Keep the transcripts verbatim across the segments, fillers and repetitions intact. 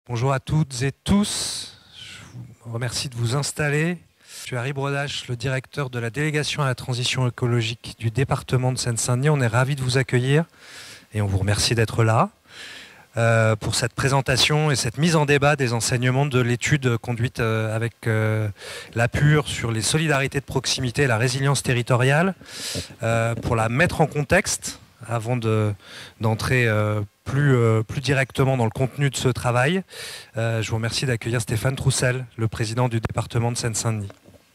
Bonjour à toutes et tous. Je vous remercie de vous installer. Je suis Harry Brodache, le directeur de la délégation à la transition écologique du département de Seine-Saint-Denis. On est ravis de vous accueillir et on vous remercie d'être là euh, pour cette présentation et cette mise en débat des enseignements de l'étude conduite euh, avec euh, la P U R sur les solidarités de proximité et la résilience territoriale euh, pour la mettre en contexte avant de, d'entrer euh, plus, euh, plus directement dans le contenu de ce travail. Euh, je vous remercie d'accueillir Stéphane Troussel, le président du département de Seine-Saint-Denis.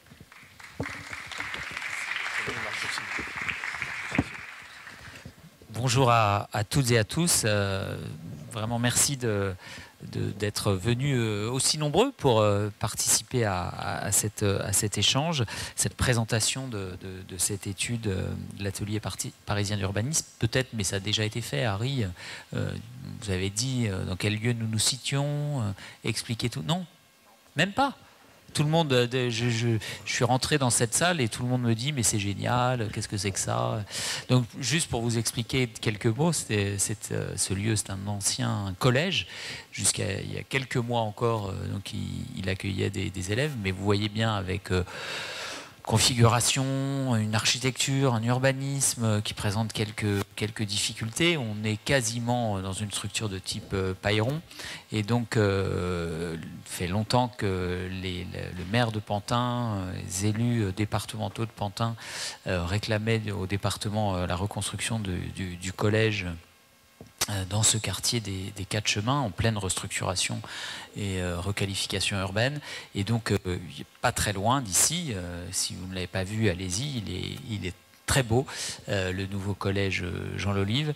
Bonjour à, à toutes et à tous. Euh, vraiment merci de, de, d'être venus euh, aussi nombreux pour euh, participer à, à, à, cette, à cet échange, cette présentation de, de, de cette étude euh, de l'atelier parisien d'urbanisme. Peut-être, mais ça a déjà été fait, Harry. Euh, vous avez dit euh, dans quel lieu nous nous situons, euh, expliquer tout. Non, même pas. Tout le monde, je, je, je suis rentré dans cette salle et tout le monde me dit mais c'est génial, qu'est-ce que c'est que ça? Donc juste pour vous expliquer quelques mots, c'est, c'est, ce lieu c'est un ancien collège, jusqu'à il y a quelques mois encore, donc il, il accueillait des, des élèves, mais vous voyez bien avec euh, configuration, une architecture, un urbanisme qui présente quelques, quelques difficultés. On est quasiment dans une structure de type euh, pailleron. Et donc, euh, fait longtemps que les, le maire de Pantin, les élus départementaux de Pantin euh, réclamaient au département euh, la reconstruction de, du, du collège dans ce quartier des, des Quatre Chemins, en pleine restructuration et euh, requalification urbaine. Et donc, euh, pas très loin d'ici, euh, si vous ne l'avez pas vu, allez-y, il est, il est très beau, euh, le nouveau collège Jean Lolive.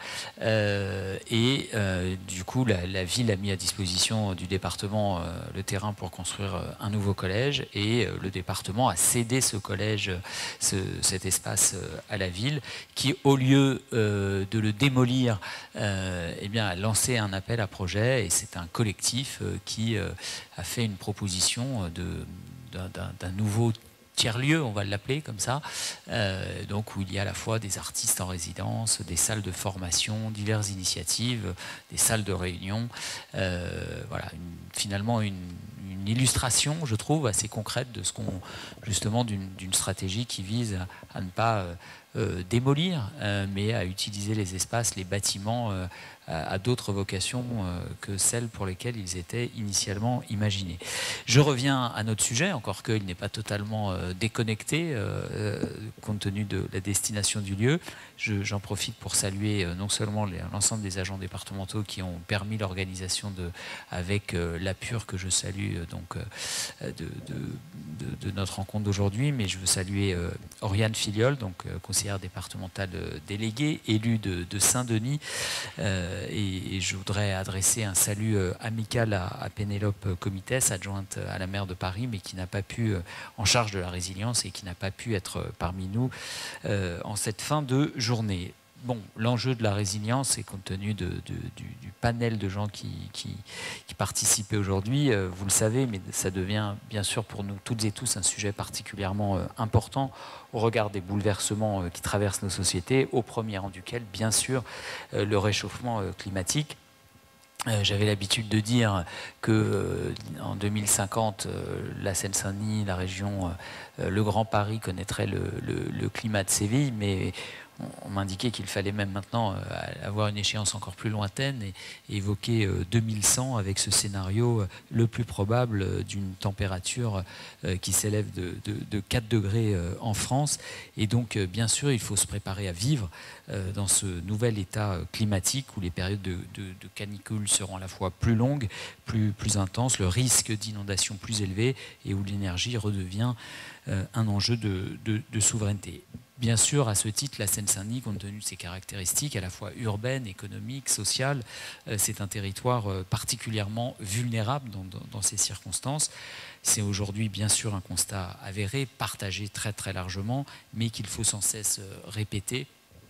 Euh, et euh, du coup, la, la ville a mis à disposition du département euh, le terrain pour construire euh, un nouveau collège. Et euh, le département a cédé ce collège, ce, cet espace euh, à la ville, qui, au lieu euh, de le démolir, euh, eh bien, a lancé un appel à projet. Et c'est un collectif euh, qui euh, a fait une proposition de, d'un, d'un nouveau tiers-lieu, on va l'appeler comme ça, euh, donc où il y a à la fois des artistes en résidence, des salles de formation, diverses initiatives, des salles de réunion. Euh, voilà, une, finalement une, une illustration, je trouve, assez concrète de ce qu'on, justement, d'une, d'une stratégie qui vise à, à ne pas euh, euh, démolir, euh, mais à utiliser les espaces, les bâtiments euh, à, à d'autres vocations euh, que celles pour lesquelles ils étaient initialement imaginés. Je reviens à notre sujet, encore qu'il n'est pas totalement euh, déconnecté euh, compte tenu de la destination du lieu. Je, j'en profite pour saluer euh, non seulement les, l'ensemble des agents départementaux qui ont permis l'organisation de, avec euh, la P U R que je salue euh, donc, euh, de, de, de, de notre rencontre d'aujourd'hui, mais je veux saluer euh, Oriane Filiol, donc euh, conseillère départementale euh, déléguée, élue de, de Saint-Denis, euh, et, et je voudrais adresser un salut euh, amical à, à Pénélope Comitès, adjointe à la maire de Paris, mais qui n'a pas pu, euh, en charge de la résilience, et qui n'a pas pu être euh, parmi nous euh, en cette fin de journée. Bon, l'enjeu de la résilience, et compte tenu de, de, du, du panel de gens qui, qui, qui participaient aujourd'hui, euh, vous le savez, mais ça devient bien sûr pour nous toutes et tous un sujet particulièrement euh, important au regard des bouleversements euh, qui traversent nos sociétés, au premier rang duquel, bien sûr, euh, le réchauffement euh, climatique. Euh, j'avais l'habitude de dire que euh, en deux mille cinquante, euh, la Seine-Saint-Denis, la région, euh, le Grand Paris connaîtrait le, le, le climat de Séville, mais on m'indiquait qu'il fallait même maintenant euh, avoir une échéance encore plus lointaine et, et évoquer euh, deux mille cent avec ce scénario euh, le plus probable euh, d'une température euh, qui s'élève de, de, de quatre degrés euh, en France. Et donc, euh, bien sûr, il faut se préparer à vivre euh, dans ce nouvel état euh, climatique où les périodes de, de, de canicule seront à la fois plus longues, plus, plus intenses, le risque d'inondation plus élevé et où l'énergie redevient euh, un enjeu de, de, de souveraineté. Bien sûr, à ce titre, la Seine-Saint-Denis, compte tenu de ses caractéristiques à la fois urbaines, économiques, sociales, euh, c'est un territoire euh, particulièrement vulnérable dans, dans, dans ces circonstances. C'est aujourd'hui, bien sûr, un constat avéré, partagé très très largement, mais qu'il faut sans cesse euh, répéter.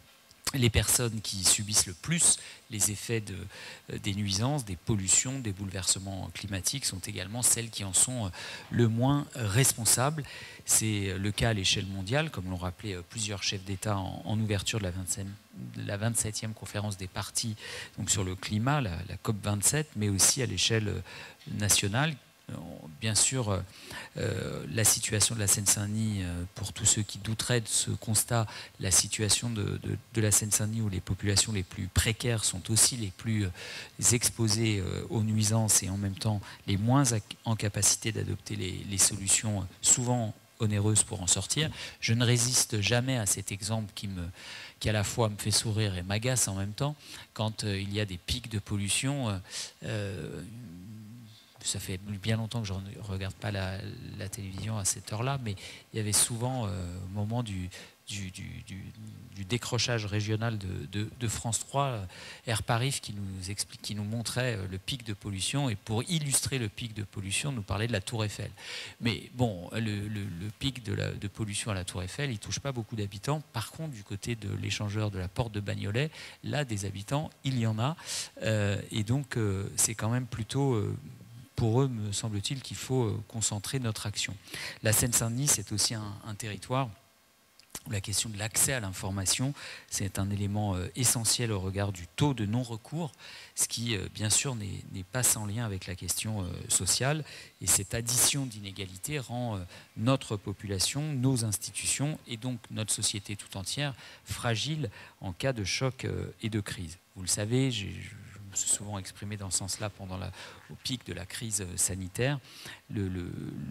les personnes qui subissent le plus les effets de, des nuisances, des pollutions, des bouleversements climatiques sont également celles qui en sont le moins responsables. C'est le cas à l'échelle mondiale, comme l'ont rappelé plusieurs chefs d'État en, en ouverture de la, vingt-septième, la vingt-septième conférence des parties donc sur le climat, la, la COP vingt-sept, mais aussi à l'échelle nationale. Bien sûr, euh, la situation de la Seine-Saint-Denis, euh, pour tous ceux qui douteraient de ce constat, la situation de, de, de la Seine-Saint-Denis où les populations les plus précaires sont aussi les plus exposées euh, aux nuisances et en même temps les moins en capacité d'adopter les, les solutions souvent onéreuses pour en sortir. Je ne résiste jamais à cet exemple qui, me, qui à la fois me fait sourire et m'agace en même temps. Quand euh, il y a des pics de pollution, euh, euh, ça fait bien longtemps que je ne regarde pas la, la télévision à cette heure-là, mais il y avait souvent, euh, au moment du, du, du, du, du décrochage régional de, de, de France trois, Air Paris qui nous, explique, qui nous montrait le pic de pollution, et pour illustrer le pic de pollution, nous parlait de la Tour Eiffel. Mais bon, le, le, le pic de, la, de pollution à la Tour Eiffel, il ne touche pas beaucoup d'habitants. Par contre, du côté de l'échangeur de la Porte de Bagnolet, là, des habitants, il y en a. Euh, et donc, euh, c'est quand même plutôt... Euh, pour eux, me semble-t-il, qu'il faut concentrer notre action. La Seine-Saint-Denis, c'est aussi un, un territoire où la question de l'accès à l'information, c'est un élément essentiel au regard du taux de non-recours, ce qui, bien sûr, n'est pas sans lien avec la question sociale. Et cette addition d'inégalités rend notre population, nos institutions et donc notre société tout entière fragile en cas de choc et de crise. Vous le savez, j'ai... Je me suis souvent exprimé dans ce sens-là pendant la, au pic de la crise sanitaire. Le, le, le,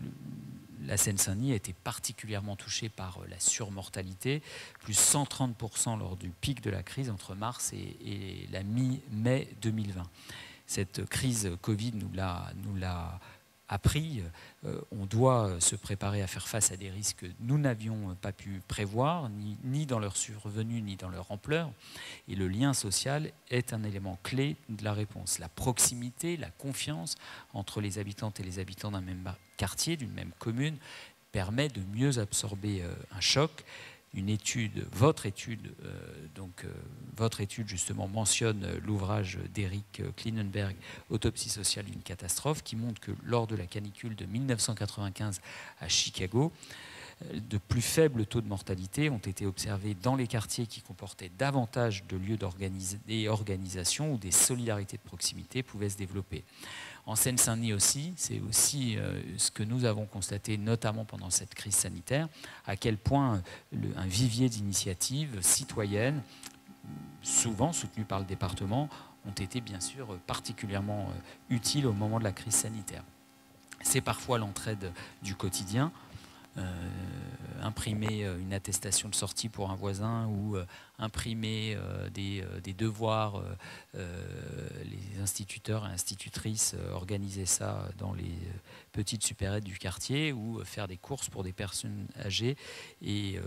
la Seine-Saint-Denis a été particulièrement touchée par la surmortalité, plus cent trente pour cent lors du pic de la crise entre mars et, et la mi-mai deux mille vingt. Cette crise Covid nous l'a, nous l'a appris. Euh, on doit se préparer à faire face à des risques que nous n'avions pas pu prévoir, ni, ni dans leur survenue, ni dans leur ampleur. Et le lien social est un élément clé de la réponse. La proximité, la confiance entre les habitantes et les habitants d'un même quartier, d'une même commune, permet de mieux absorber euh, un choc. Une étude, votre étude, euh, donc euh, votre étude justement mentionne l'ouvrage d'Eric Klinenberg, Autopsie sociale d'une catastrophe, qui montre que lors de la canicule de mille neuf cent quatre-vingt-quinze à Chicago, de plus faibles taux de mortalité ont été observés dans les quartiers qui comportaient davantage de lieux d'organisation où des solidarités de proximité pouvaient se développer. En Seine-Saint-Denis aussi, c'est aussi euh, ce que nous avons constaté, notamment pendant cette crise sanitaire, à quel point le, un vivier d'initiatives citoyennes, souvent soutenues par le département, ont été bien sûr particulièrement euh, utiles au moment de la crise sanitaire. C'est parfois l'entraide du quotidien. Euh, imprimer une attestation de sortie pour un voisin ou euh, imprimer euh, des, euh, des devoirs, euh, euh, les instituteurs et institutrices euh, organiser ça dans les petites supérettes du quartier ou faire des courses pour des personnes âgées et euh,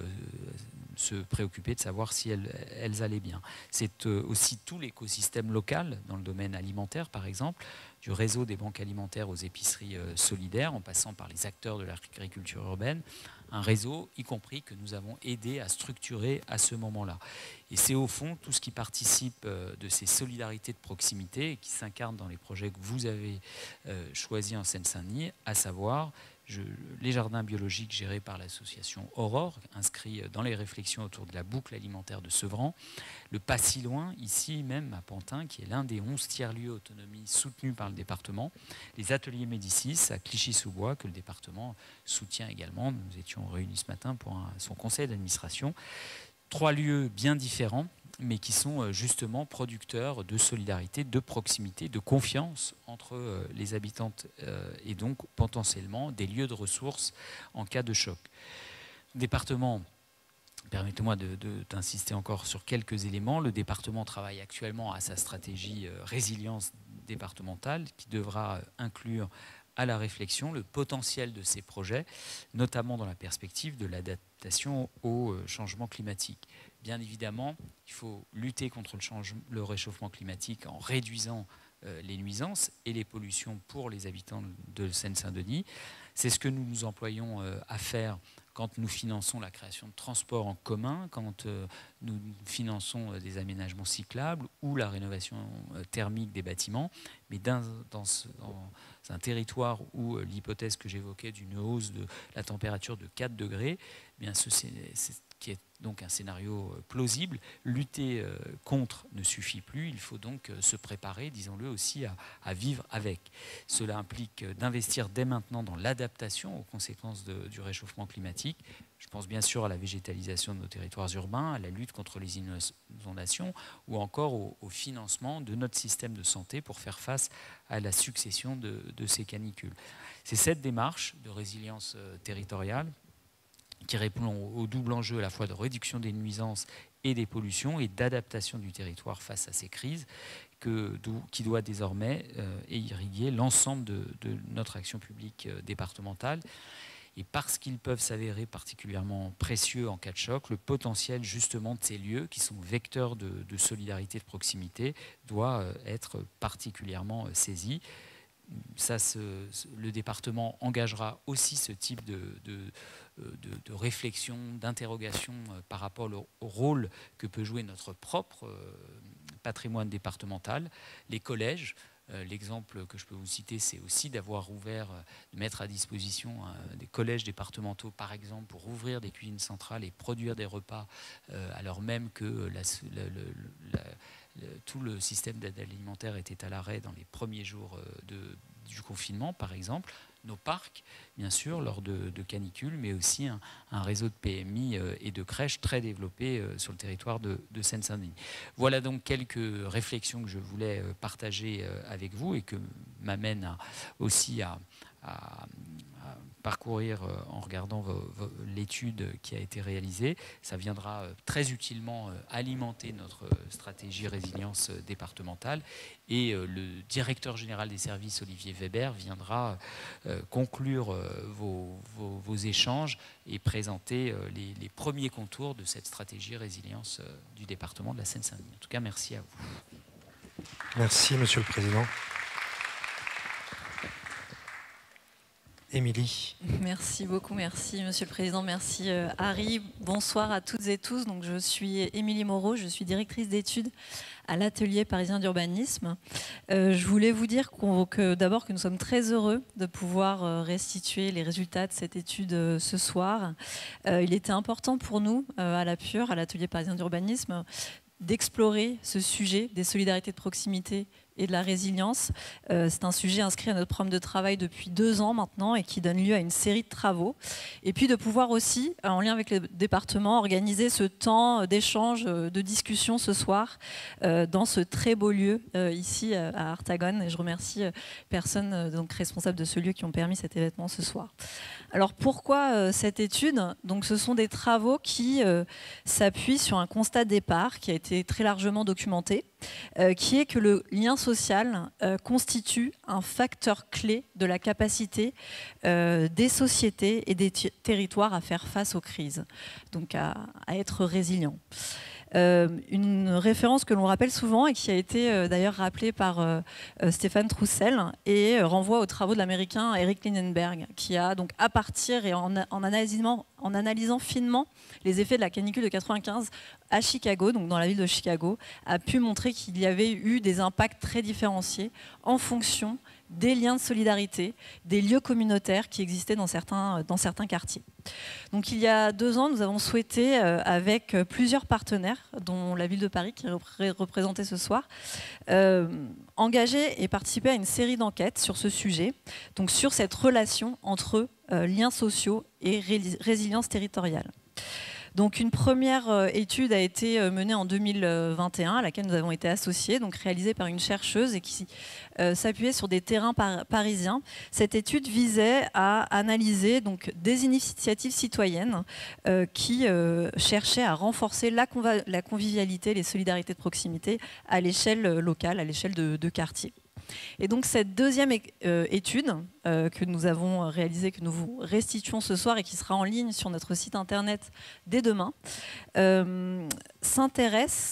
se préoccuper de savoir si elles, elles allaient bien. C'est euh, aussi tout l'écosystème local dans le domaine alimentaire par exemple, du réseau des banques alimentaires aux épiceries euh, solidaires, en passant par les acteurs de l'agriculture urbaine, un réseau, y compris que nous avons aidé à structurer à ce moment-là. Et c'est au fond tout ce qui participe euh, de ces solidarités de proximité et qui s'incarne dans les projets que vous avez euh, choisis en Seine-Saint-Denis, à savoir je, les jardins biologiques gérés par l'association Aurore, inscrits dans les réflexions autour de la boucle alimentaire de Sevran, le pas si loin, ici même à Pantin, qui est l'un des onze tiers-lieux autonomie soutenus par le département, les ateliers Médicis à Clichy-sous-Bois, que le département soutient également. Nous étions réunis ce matin pour un, son conseil d'administration. Trois lieux bien différents, mais qui sont justement producteurs de solidarité, de proximité, de confiance entre les habitantes et donc potentiellement des lieux de ressources en cas de choc. Le département, permettez-moi d'insister encore sur quelques éléments. Le département travaille actuellement à sa stratégie résilience départementale qui devra inclure à la réflexion le potentiel de ces projets, notamment dans la perspective de l'adaptation au changement climatique. Bien évidemment, il faut lutter contre le, changement, le réchauffement climatique en réduisant euh, les nuisances et les pollutions pour les habitants de Seine-Saint-Denis. C'est ce que nous nous employons euh, à faire quand nous finançons la création de transports en commun, quand euh, nous finançons euh, des aménagements cyclables ou la rénovation euh, thermique des bâtiments. Mais dans, dans, ce, dans un territoire où euh, l'hypothèse que j'évoquais d'une hausse de la température de quatre degrés, eh bien ce, c'est, c'est, qui est donc un scénario plausible, lutter euh, contre ne suffit plus, il faut donc euh, se préparer, disons-le aussi, à, à vivre avec. Cela implique euh, d'investir dès maintenant dans l'adaptation aux conséquences de, du réchauffement climatique. Je pense bien sûr à la végétalisation de nos territoires urbains, à la lutte contre les inondations ou encore au, au financement de notre système de santé pour faire face à la succession de, de ces canicules. C'est cette démarche de résilience euh, territoriale qui répond au double enjeu à la fois de réduction des nuisances et des pollutions et d'adaptation du territoire face à ces crises que, qui doit désormais euh, irriguer l'ensemble de, de notre action publique euh, départementale. Et parce qu'ils peuvent s'avérer particulièrement précieux en cas de choc, le potentiel justement de ces lieux, qui sont vecteurs de, de solidarité de proximité, doit euh, être particulièrement euh, saisi. Ça, ce, le département engagera aussi ce type de, de, de, de réflexion, d'interrogation par rapport au rôle que peut jouer notre propre patrimoine départemental, les collèges. L'exemple que je peux vous citer, c'est aussi d'avoir ouvert, de mettre à disposition des collèges départementaux, par exemple, pour ouvrir des cuisines centrales et produire des repas, alors même que la, la, la, la, tout le système d'aide alimentaire était à l'arrêt dans les premiers jours de, du confinement, par exemple. Nos parcs, bien sûr, lors de, de canicules, mais aussi un, un réseau de P M I et de crèches très développé sur le territoire de, de Seine-Saint-Denis. Voilà donc quelques réflexions que je voulais partager avec vous et que m'amènent à, aussi à, à, à parcourir en regardant l'étude qui a été réalisée. Ça viendra très utilement alimenter notre stratégie résilience départementale. Et le directeur général des services, Olivier Weber, viendra conclure vos, vos, vos échanges et présenter les, les premiers contours de cette stratégie résilience du département de la Seine-Saint-Denis. En tout cas, merci à vous. Merci, Monsieur le Président. Émilie. Merci beaucoup, merci Monsieur le Président, merci euh, Harry. Bonsoir à toutes et tous. Donc, je suis Émilie Moreau, je suis directrice d'études à l'atelier parisien d'urbanisme. Euh, je voulais vous dire qu'on, que d'abord que nous sommes très heureux de pouvoir euh, restituer les résultats de cette étude euh, ce soir. Euh, il était important pour nous, euh, à la Pure, à l'atelier parisien d'urbanisme, d'explorer ce sujet des solidarités de proximité et de la résilience. Euh, c'est un sujet inscrit à notre programme de travail depuis deux ans maintenant et qui donne lieu à une série de travaux. Et puis de pouvoir aussi, en lien avec le département, organiser ce temps d'échange, de discussion ce soir euh, dans ce très beau lieu euh, ici à Artagone. Et je remercie les personnes euh, donc responsables de ce lieu qui ont permis cet événement ce soir. Alors pourquoi euh, cette étude? Donc, ce sont des travaux qui euh, s'appuient sur un constat de départ qui a été très largement documenté, euh, qui est que le lien social euh, constitue un facteur clé de la capacité euh, des sociétés et des territoires à faire face aux crises, donc à, à être résilients. Euh, une référence que l'on rappelle souvent et qui a été euh, d'ailleurs rappelée par euh, euh, Stéphane Troussel et euh, renvoie aux travaux de l'américain Eric Lindenberg, qui a donc à partir et en, en, analysant, en analysant finement les effets de la canicule de quatre-vingt-quinze à Chicago, donc dans la ville de Chicago, a pu montrer qu'il y avait eu des impacts très différenciés en fonction des liens de solidarité, des lieux communautaires qui existaient dans certains, dans certains quartiers. Donc il y a deux ans, nous avons souhaité, euh, avec plusieurs partenaires, dont la ville de Paris qui est représentée ce soir, euh, engager et participer à une série d'enquêtes sur ce sujet, donc sur cette relation entre euh, liens sociaux et ré résilience territoriale. Donc une première euh, étude a été euh, menée en deux mille vingt et un, à laquelle nous avons été associés, donc réalisée par une chercheuse et qui euh, s'appuyait sur des terrains par parisiens. Cette étude visait à analyser donc, des initiatives citoyennes euh, qui euh, cherchaient à renforcer la, la convivialité, les solidarités de proximité à l'échelle locale, à l'échelle de, de quartier. Et donc cette deuxième euh, étude euh, que nous avons réalisée, que nous vous restituons ce soir et qui sera en ligne sur notre site internet dès demain, euh, s'intéresse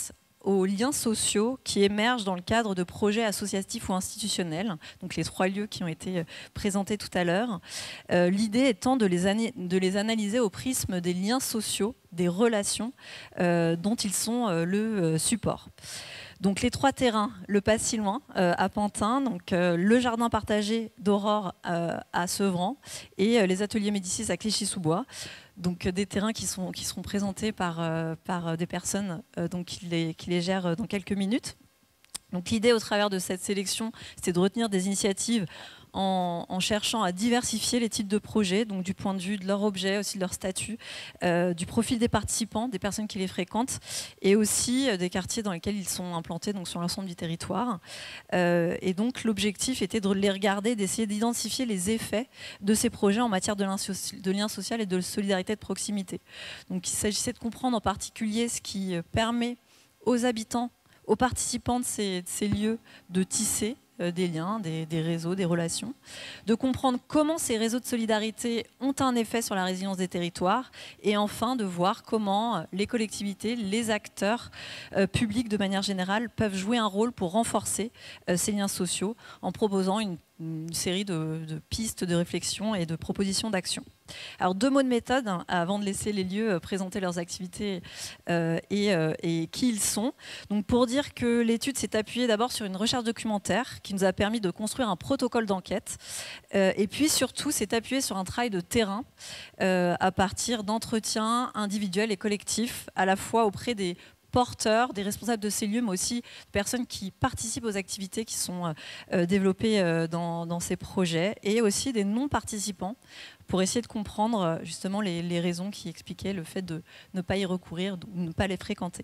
aux liens sociaux qui émergent dans le cadre de projets associatifs ou institutionnels, donc les trois lieux qui ont été présentés tout à l'heure. Euh, l'idée étant de les, de les analyser au prisme des liens sociaux, des relations euh, dont ils sont euh, le euh, support. Donc les trois terrains, le Pas si loin euh, à Pantin, donc, euh, le jardin partagé d'Aurore euh, à Sevran et euh, les ateliers Médicis à Clichy-sous-Bois. Donc euh, des terrains qui, sont, qui seront présentés par, euh, par des personnes euh, donc, qui, les, qui les gèrent dans quelques minutes. Donc l'idée au travers de cette sélection, c'était de retenir des initiatives En, en cherchant à diversifier les types de projets, donc du point de vue de leur objet, aussi de leur statut, euh, du profil des participants, des personnes qui les fréquentent, et aussi euh, des quartiers dans lesquels ils sont implantés, donc sur l'ensemble du territoire. Euh, et donc l'objectif était de les regarder, d'essayer d'identifier les effets de ces projets en matière de lien, de lien social et de solidarité de proximité. Donc il s'agissait de comprendre en particulier ce qui permet aux habitants, aux participants de ces, de ces lieux de tisser des liens, des, des réseaux, des relations, de comprendre comment ces réseaux de solidarité ont un effet sur la résilience des territoires et enfin de voir comment les collectivités, les acteurs euh, publics de manière générale peuvent jouer un rôle pour renforcer euh, ces liens sociaux en proposant une, une série de, de pistes de réflexion et de propositions d'action. Alors deux mots de méthode hein, avant de laisser les lieux euh, présenter leurs activités euh, et, euh, et qui ils sont. Donc pour dire que l'étude s'est appuyée d'abord sur une recherche documentaire qui nous a permis de construire un protocole d'enquête euh, et puis surtout s'est appuyée sur un travail de terrain euh, à partir d'entretiens individuels et collectifs à la fois auprès des porteurs, des responsables de ces lieux, mais aussi des personnes qui participent aux activités qui sont euh, développées euh, dans, dans ces projets et aussi des non-participants pour essayer de comprendre justement les, les raisons qui expliquaient le fait de ne pas y recourir, de ne pas les fréquenter.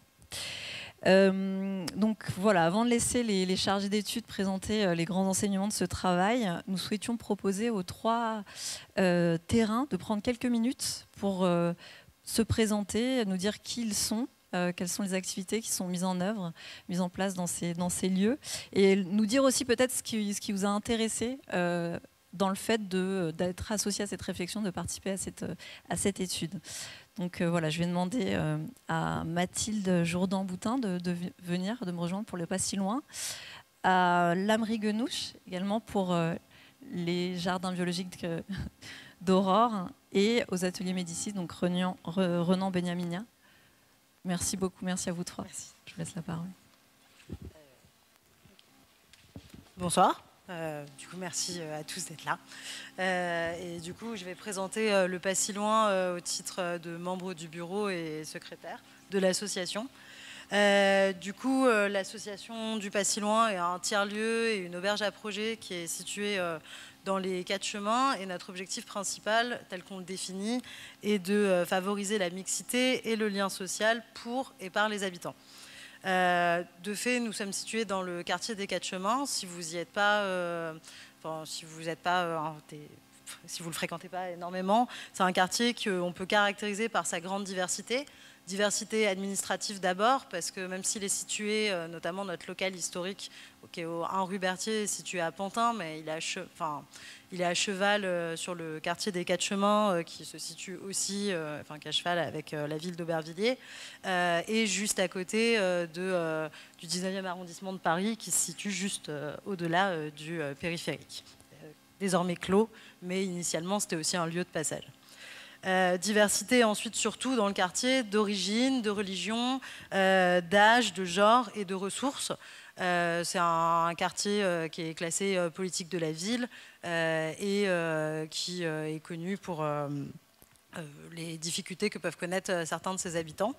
Euh, donc voilà, avant de laisser les, les chargés d'études présenter euh, les grands enseignements de ce travail, nous souhaitions proposer aux trois euh, terrains de prendre quelques minutes pour euh, se présenter, nous dire qui ils sont, euh, quelles sont les activités qui sont mises en œuvre, mises en place dans ces, dans ces lieux, et nous dire aussi peut-être ce qui, ce qui vous a intéressé euh, dans le fait d'être associé à cette réflexion, de participer à cette, à cette étude. Donc euh, voilà, je vais demander euh, à Mathilde Jourdan-Boutin de, de venir, de me rejoindre pour le Pas si loin, à Lamry Guenouche également pour euh, les jardins biologiques d'Aurore et aux ateliers Médicis, donc Renan, Renan Benyaminia. Merci beaucoup, merci à vous trois. Merci. Je vous laisse la parole. Bonsoir. Euh, du coup, merci à tous d'être là. Euh, et du coup, je vais présenter euh, le Pas si loin euh, au titre de membre du bureau et secrétaire de l'association. Euh, du coup, euh, l'association du Pas si loin est un tiers-lieu et une auberge à projet qui est située euh, dans les quatre chemins. Et notre objectif principal, tel qu'on le définit, est de euh, favoriser la mixité et le lien social pour et par les habitants. Euh, de fait, nous sommes situés dans le quartier des Quatre Chemins. Si vous y êtes pas, euh, enfin, si vous êtes pas, euh, si vous le fréquentez pas énormément, c'est un quartier qu'on peut caractériser par sa grande diversité. Diversité administrative d'abord, parce que même s'il est situé, euh, notamment notre local historique, qui est au un rue Berthier, est situé à Pantin, mais il est à, che enfin, il est à cheval euh, sur le quartier des Quatre Chemins, euh, qui se situe aussi, euh, enfin, qu'à cheval avec euh, la ville d'Aubervilliers, euh, et juste à côté euh, de, euh, du dix-neuvième arrondissement de Paris, qui se situe juste euh, au-delà euh, du euh, périphérique. Euh, désormais clos, mais initialement, c'était aussi un lieu de passage. Euh, diversité ensuite surtout dans le quartier d'origine, de religion, euh, d'âge, de genre et de ressources. Euh, c'est un, un quartier euh, qui est classé euh, politique de la ville euh, et euh, qui euh, est connu pour euh, euh, les difficultés que peuvent connaître certains de ses habitants.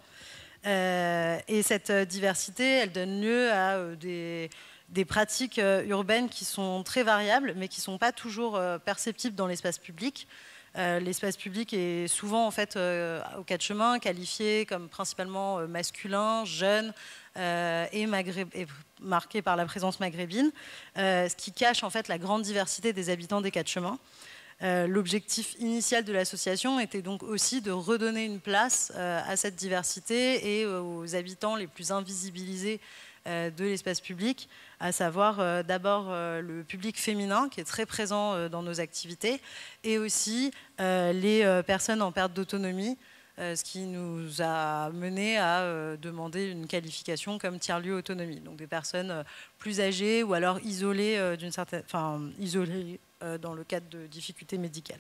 Euh, et cette diversité, elle donne lieu à euh, des, des pratiques euh, urbaines qui sont très variables, mais qui ne sont pas toujours euh, perceptibles dans l'espace public. Euh, l'espace public est souvent en fait euh, aux Quatre Chemins qualifié comme principalement euh, masculin, jeune euh, et, et marqué par la présence maghrébine, euh, ce qui cache en fait la grande diversité des habitants des Quatre Chemins. Euh, L'objectif initial de l'association était donc aussi de redonner une place euh, à cette diversité et aux habitants les plus invisibilisés euh, de l'espace public, à savoir euh, d'abord euh, le public féminin qui est très présent euh, dans nos activités et aussi euh, les euh, personnes en perte d'autonomie euh, ce qui nous a mené à euh, demander une qualification comme tiers-lieu autonomie. Donc des personnes euh, plus âgées ou alors isolées, euh, d'une certaine, enfin, isolées euh, dans le cadre de difficultés médicales.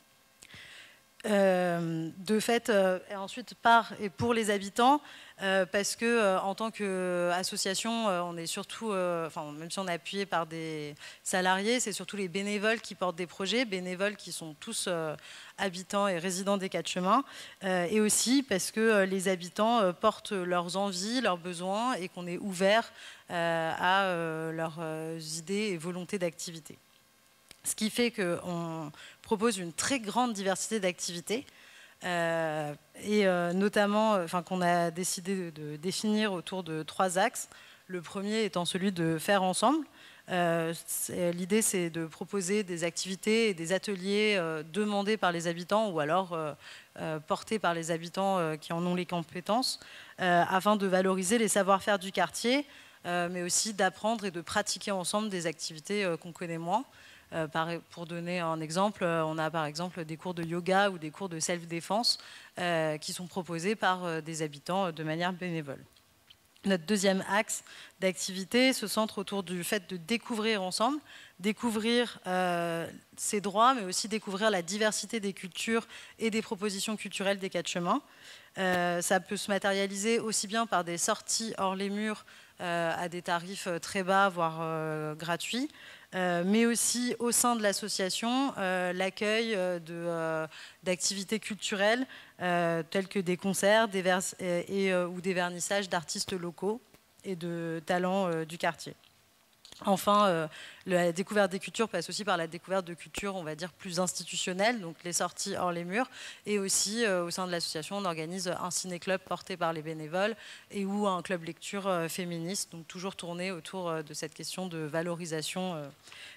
Euh, de fait, euh, et ensuite par et pour les habitants, euh, parce que euh, en tant qu'association, euh, on est surtout, euh, enfin, même si on est appuyé par des salariés, c'est surtout les bénévoles qui portent des projets, bénévoles qui sont tous euh, habitants et résidents des Quatre Chemins, euh, et aussi parce que euh, les habitants euh, portent leurs envies, leurs besoins, et qu'on est ouvert euh, à euh, leurs euh, idées et volontés d'activité. Ce qui fait qu'on propose une très grande diversité d'activités, euh, et euh, notamment enfin, qu'on a décidé de, de définir autour de trois axes. Le premier étant celui de faire ensemble. Euh, L'idée, c'est de proposer des activités et des ateliers euh, demandés par les habitants ou alors euh, euh, portés par les habitants euh, qui en ont les compétences, euh, afin de valoriser les savoir-faire du quartier, euh, mais aussi d'apprendre et de pratiquer ensemble des activités euh, qu'on connaît moins. Euh, pour donner un exemple, on a par exemple des cours de yoga ou des cours de self-défense euh, qui sont proposés par euh, des habitants de manière bénévole. Notre deuxième axe d'activité se centre autour du fait de découvrir ensemble, découvrir euh, ses droits, mais aussi découvrir la diversité des cultures et des propositions culturelles des Quatre Chemins. Euh, ça peut se matérialiser aussi bien par des sorties hors les murs euh, à des tarifs très bas, voire euh, gratuits, Euh, mais aussi au sein de l'association, euh, l'accueil euh, d'activités euh, culturelles euh, telles que des concerts des vers et, et, euh, ou des vernissages d'artistes locaux et de talents euh, du quartier. Enfin, euh, la découverte des cultures passe aussi par la découverte de cultures, on va dire, plus institutionnelles, donc les sorties hors les murs. Et aussi, euh, au sein de l'association, on organise un ciné-club porté par les bénévoles et ou un club lecture euh, féministe, donc toujours tourné autour euh, de cette question de valorisation euh,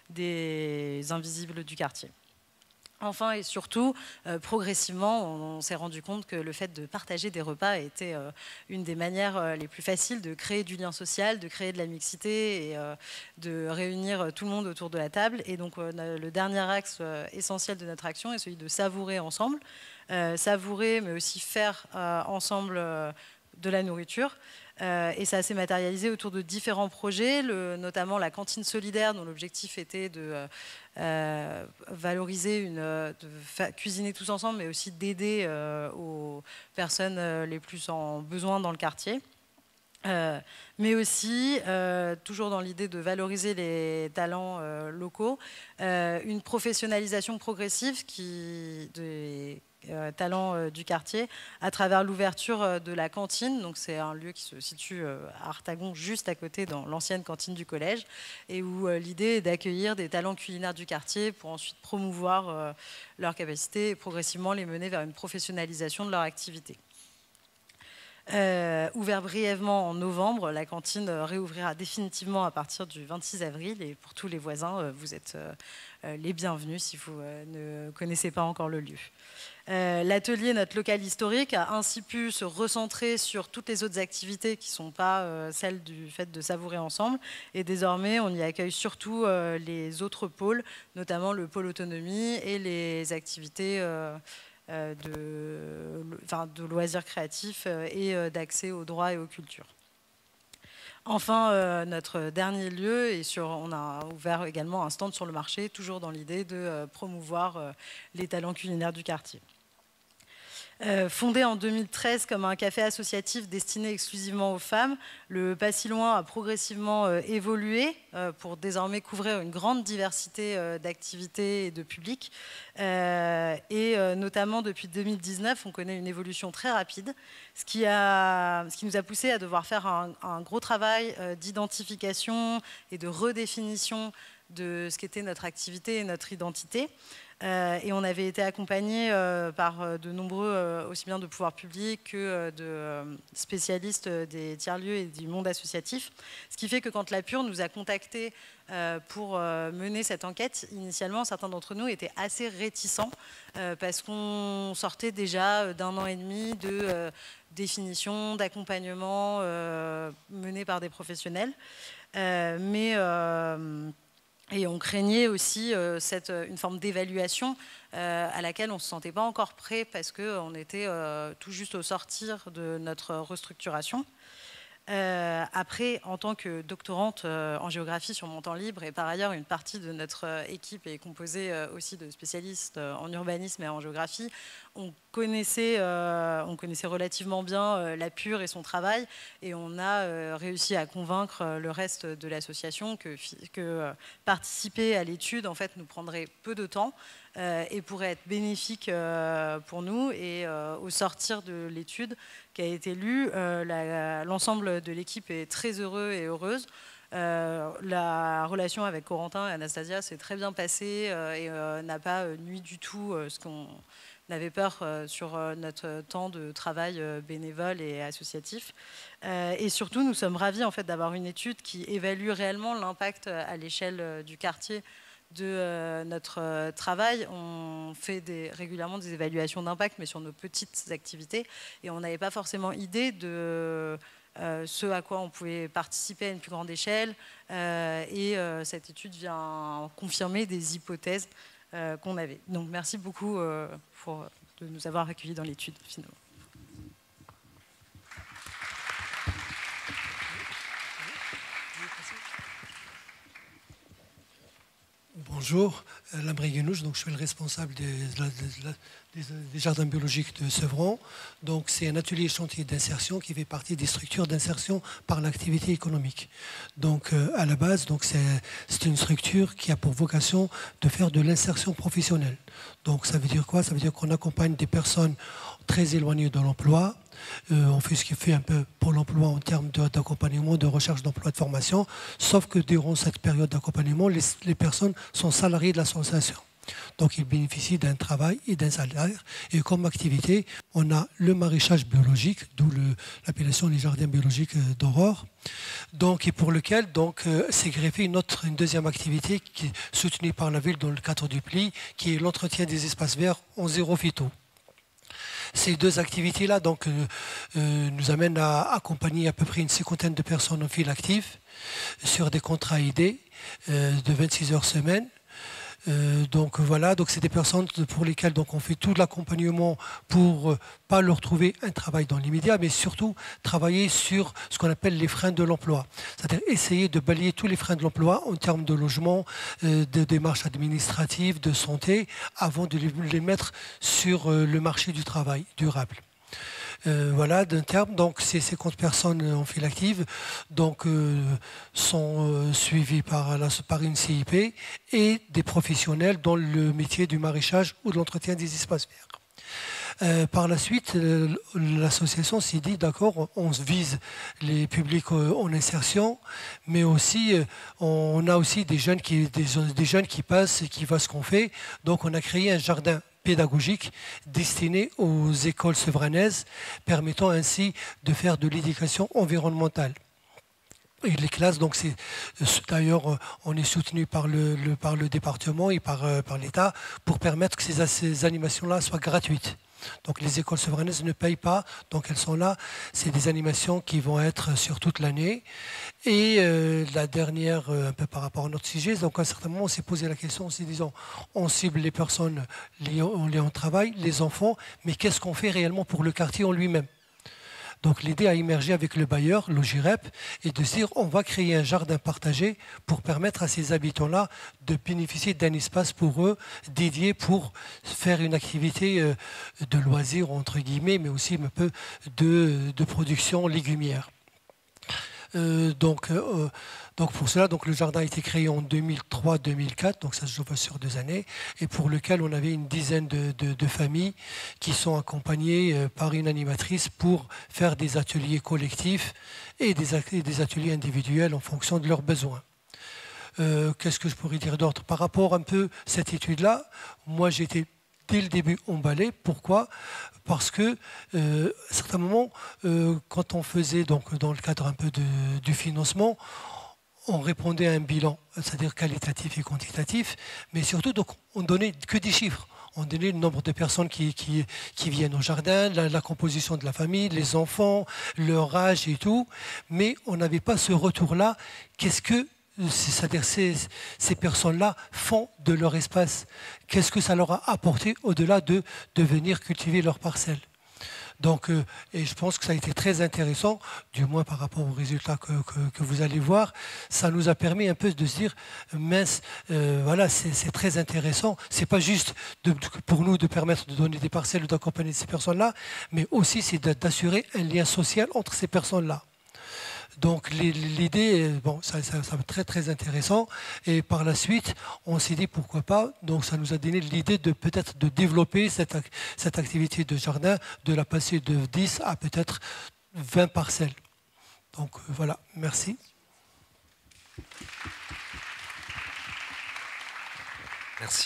des invisibles du quartier. Enfin et surtout, euh, progressivement, on, on s'est rendu compte que le fait de partager des repas était euh, une des manières euh, les plus faciles de créer du lien social, de créer de la mixité et euh, de réunir tout le monde autour de la table. Et donc, euh, le dernier axe euh, essentiel de notre action est celui de savourer ensemble. Euh, savourer, mais aussi faire euh, ensemble euh, de la nourriture. Euh, et ça s'est matérialisé autour de différents projets, le, notamment la cantine solidaire, dont l'objectif était de euh, valoriser, une, de cuisiner tous ensemble, mais aussi d'aider euh, aux personnes euh, les plus en besoin dans le quartier. Euh, mais aussi, euh, toujours dans l'idée de valoriser les talents euh, locaux, euh, une professionnalisation progressive qui, des euh, talents euh, du quartier à travers l'ouverture euh, de la cantine. Donc c'est un lieu qui se situe euh, à Artagon, juste à côté, dans l'ancienne cantine du collège, et où euh, l'idée est d'accueillir des talents culinaires du quartier pour ensuite promouvoir euh, leurs capacités et progressivement les mener vers une professionnalisation de leur activité. Euh, ouvert brièvement en novembre, la cantine réouvrira définitivement à partir du vingt-six avril, et pour tous les voisins, vous êtes euh, les bienvenus si vous euh, ne connaissez pas encore le lieu. Euh, L'atelier, notre local historique, a ainsi pu se recentrer sur toutes les autres activités qui ne sont pas euh, celles du fait de savourer ensemble, et désormais on y accueille surtout euh, les autres pôles, notamment le pôle autonomie et les activités euh, De, enfin, de loisirs créatifs et d'accès aux droits et aux cultures. Enfin, euh, notre dernier lieu, et sur, on a ouvert également un stand sur le marché, toujours dans l'idée de euh, promouvoir euh, les talents culinaires du quartier. Euh, fondé en deux mille treize comme un café associatif destiné exclusivement aux femmes, le Pas si loin a progressivement euh, évolué euh, pour désormais couvrir une grande diversité euh, d'activités et de publics. Euh, et euh, notamment depuis deux mille dix-neuf, on connaît une évolution très rapide, ce qui, a, ce qui nous a poussé à devoir faire un, un gros travail euh, d'identification et de redéfinition de ce qu'était notre activité et notre identité. Euh, et on avait été accompagné euh, par euh, de nombreux, euh, aussi bien de pouvoirs publics que euh, de euh, spécialistes des tiers-lieux et du monde associatif. Ce qui fait que quand la Pure nous a contactés euh, pour euh, mener cette enquête, initialement, certains d'entre nous étaient assez réticents euh, parce qu'on sortait déjà d'un an et demi de euh, définition, d'accompagnement euh, mené par des professionnels. Euh, mais... Euh, Et on craignait aussi euh, cette, une forme d'évaluation euh, à laquelle on ne se sentait pas encore prêt parce qu'on était euh, tout juste au sortir de notre restructuration. Euh, après, en tant que doctorante euh, en géographie sur mon temps libre, et par ailleurs une partie de notre euh, équipe est composée euh, aussi de spécialistes euh, en urbanisme et en géographie, on connaissait, euh, on connaissait relativement bien euh, la Pure et son travail, et on a euh, réussi à convaincre euh, le reste de l'association que, que euh, participer à l'étude en fait nous prendrait peu de temps euh, et pourrait être bénéfique euh, pour nous. Et euh, au sortir de l'étude qui a été lue, euh, l'ensemble de l'équipe est très heureux et heureuse. Euh, la relation avec Corentin et Anastasia s'est très bien passée euh, et euh, n'a pas euh, nui du tout euh, ce qu'on avait peur euh, sur euh, notre temps de travail euh, bénévole et associatif. Euh, et surtout, nous sommes ravis en fait, d'avoir une étude qui évalue réellement l'impact à l'échelle euh, du quartier de euh, notre euh, travail. On fait des, régulièrement des évaluations d'impact, mais sur nos petites activités. Et on n'avait pas forcément idée de euh, ce à quoi on pouvait participer à une plus grande échelle. Euh, et euh, cette étude vient confirmer des hypothèses euh, qu'on avait. Donc merci beaucoup euh, pour, de nous avoir accueillis dans l'étude, finalement. Bonjour, Lambré Guenouche, donc je suis le responsable des, des, des jardins biologiques de Sevran. Donc c'est un atelier chantier d'insertion qui fait partie des structures d'insertion par l'activité économique. Donc euh, à la base, donc c'est une structure qui a pour vocation de faire de l'insertion professionnelle. Donc ça veut dire quoi? Ça veut dire qu'on accompagne des personnes très éloignées de l'emploi. Euh, on fait ce qui fait un peu pour l'emploi en termes d'accompagnement, de, de recherche d'emploi, de formation, sauf que durant cette période d'accompagnement, les, les personnes sont salariées de l'association. Donc ils bénéficient d'un travail et d'un salaire. Et comme activité, on a le maraîchage biologique, d'où l'appellation les jardins biologiques d'Aurore. Donc, et pour lequel donc euh, s'est greffée une autre, une deuxième activité qui est soutenue par la ville dans le cadre du P L I, qui est l'entretien des espaces verts en zéro phyto. Ces deux activités-là donc, euh, euh, nous amènent à accompagner à peu près une cinquantaine de personnes en file active sur des contrats aidés euh, de vingt-six heures semaine. Euh, donc voilà, donc c'est des personnes pour lesquelles donc, on fait tout l'accompagnement pour euh, pas leur trouver un travail dans l'immédiat, mais surtout travailler sur ce qu'on appelle les freins de l'emploi. C'est-à-dire essayer de balayer tous les freins de l'emploi en termes de logement, euh, de démarches administratives, de santé, avant de les, les mettre sur euh, le marché du travail durable. Euh, voilà, d'un terme, donc ces cinquante personnes en file active donc, euh, sont euh, suivies par, la, par une C I P et des professionnels dans le métier du maraîchage ou de l'entretien des espaces verts. Euh, par la suite, euh, l'association s'est dit, d'accord, on vise les publics euh, en insertion, mais aussi, euh, on a aussi des jeunes, qui, des, des jeunes qui passent et qui voient ce qu'on fait. Donc on a créé un jardin pédagogique destiné aux écoles sevranaises, permettant ainsi de faire de l'éducation environnementale. Et les classes, donc c'est d'ailleurs on est soutenu par le, le, par le département et par, euh, par l'État pour permettre que ces, ces animations-là soient gratuites. Donc les écoles sevranaises ne payent pas, donc elles sont là. C'est des animations qui vont être sur toute l'année. Et euh, la dernière, euh, un peu par rapport à notre sujet, donc à un certain moment on s'est posé la question, on s'est dit, on cible les personnes liées au travail, les enfants, mais qu'est-ce qu'on fait réellement pour le quartier en lui-même? Donc l'idée a émergé avec le bailleur, l'Ogirep, et de se dire on va créer un jardin partagé pour permettre à ces habitants-là de bénéficier d'un espace pour eux dédié pour faire une activité de loisir, entre guillemets, mais aussi un peu de, de production légumière. Euh, donc, euh, donc pour cela, donc le jardin a été créé en deux mille trois deux mille quatre, donc ça se joue sur deux années, et pour lequel on avait une dizaine de, de, de familles qui sont accompagnées euh, par une animatrice pour faire des ateliers collectifs et des, et des ateliers individuels en fonction de leurs besoins. Euh, Qu'est-ce que je pourrais dire d'autre? Par rapport un peu à cette étude-là, moi j'ai été dès le début emballé. Pourquoi? Parce que euh, à certains moments, euh, quand on faisait donc dans le cadre un peu de, du financement, on répondait à un bilan, c'est-à-dire qualitatif et quantitatif, mais surtout donc on donnait que des chiffres. On donnait le nombre de personnes qui, qui, qui viennent au jardin, la, la composition de la famille, les enfants, leur âge et tout, mais on n'avait pas ce retour-là. Qu'est-ce que c'est-à-dire ces, ces personnes-là font de leur espace. Qu'est-ce que ça leur a apporté au-delà de, de venir cultiver leur parcelle? Donc, euh, et je pense que ça a été très intéressant, du moins par rapport aux résultats que, que, que vous allez voir. Ça nous a permis un peu de se dire, mince, euh, voilà, c'est très intéressant. C'est pas juste de, pour nous de permettre de donner des parcelles ou d'accompagner ces personnes-là, mais aussi c'est d'assurer un lien social entre ces personnes-là. Donc l'idée, bon, ça, ça, ça va être très très intéressant. Et par la suite, on s'est dit pourquoi pas. Donc ça nous a donné l'idée de peut-être de développer cette, cette activité de jardin, de la passer de dix à peut-être vingt parcelles. Donc euh, voilà, merci. Merci.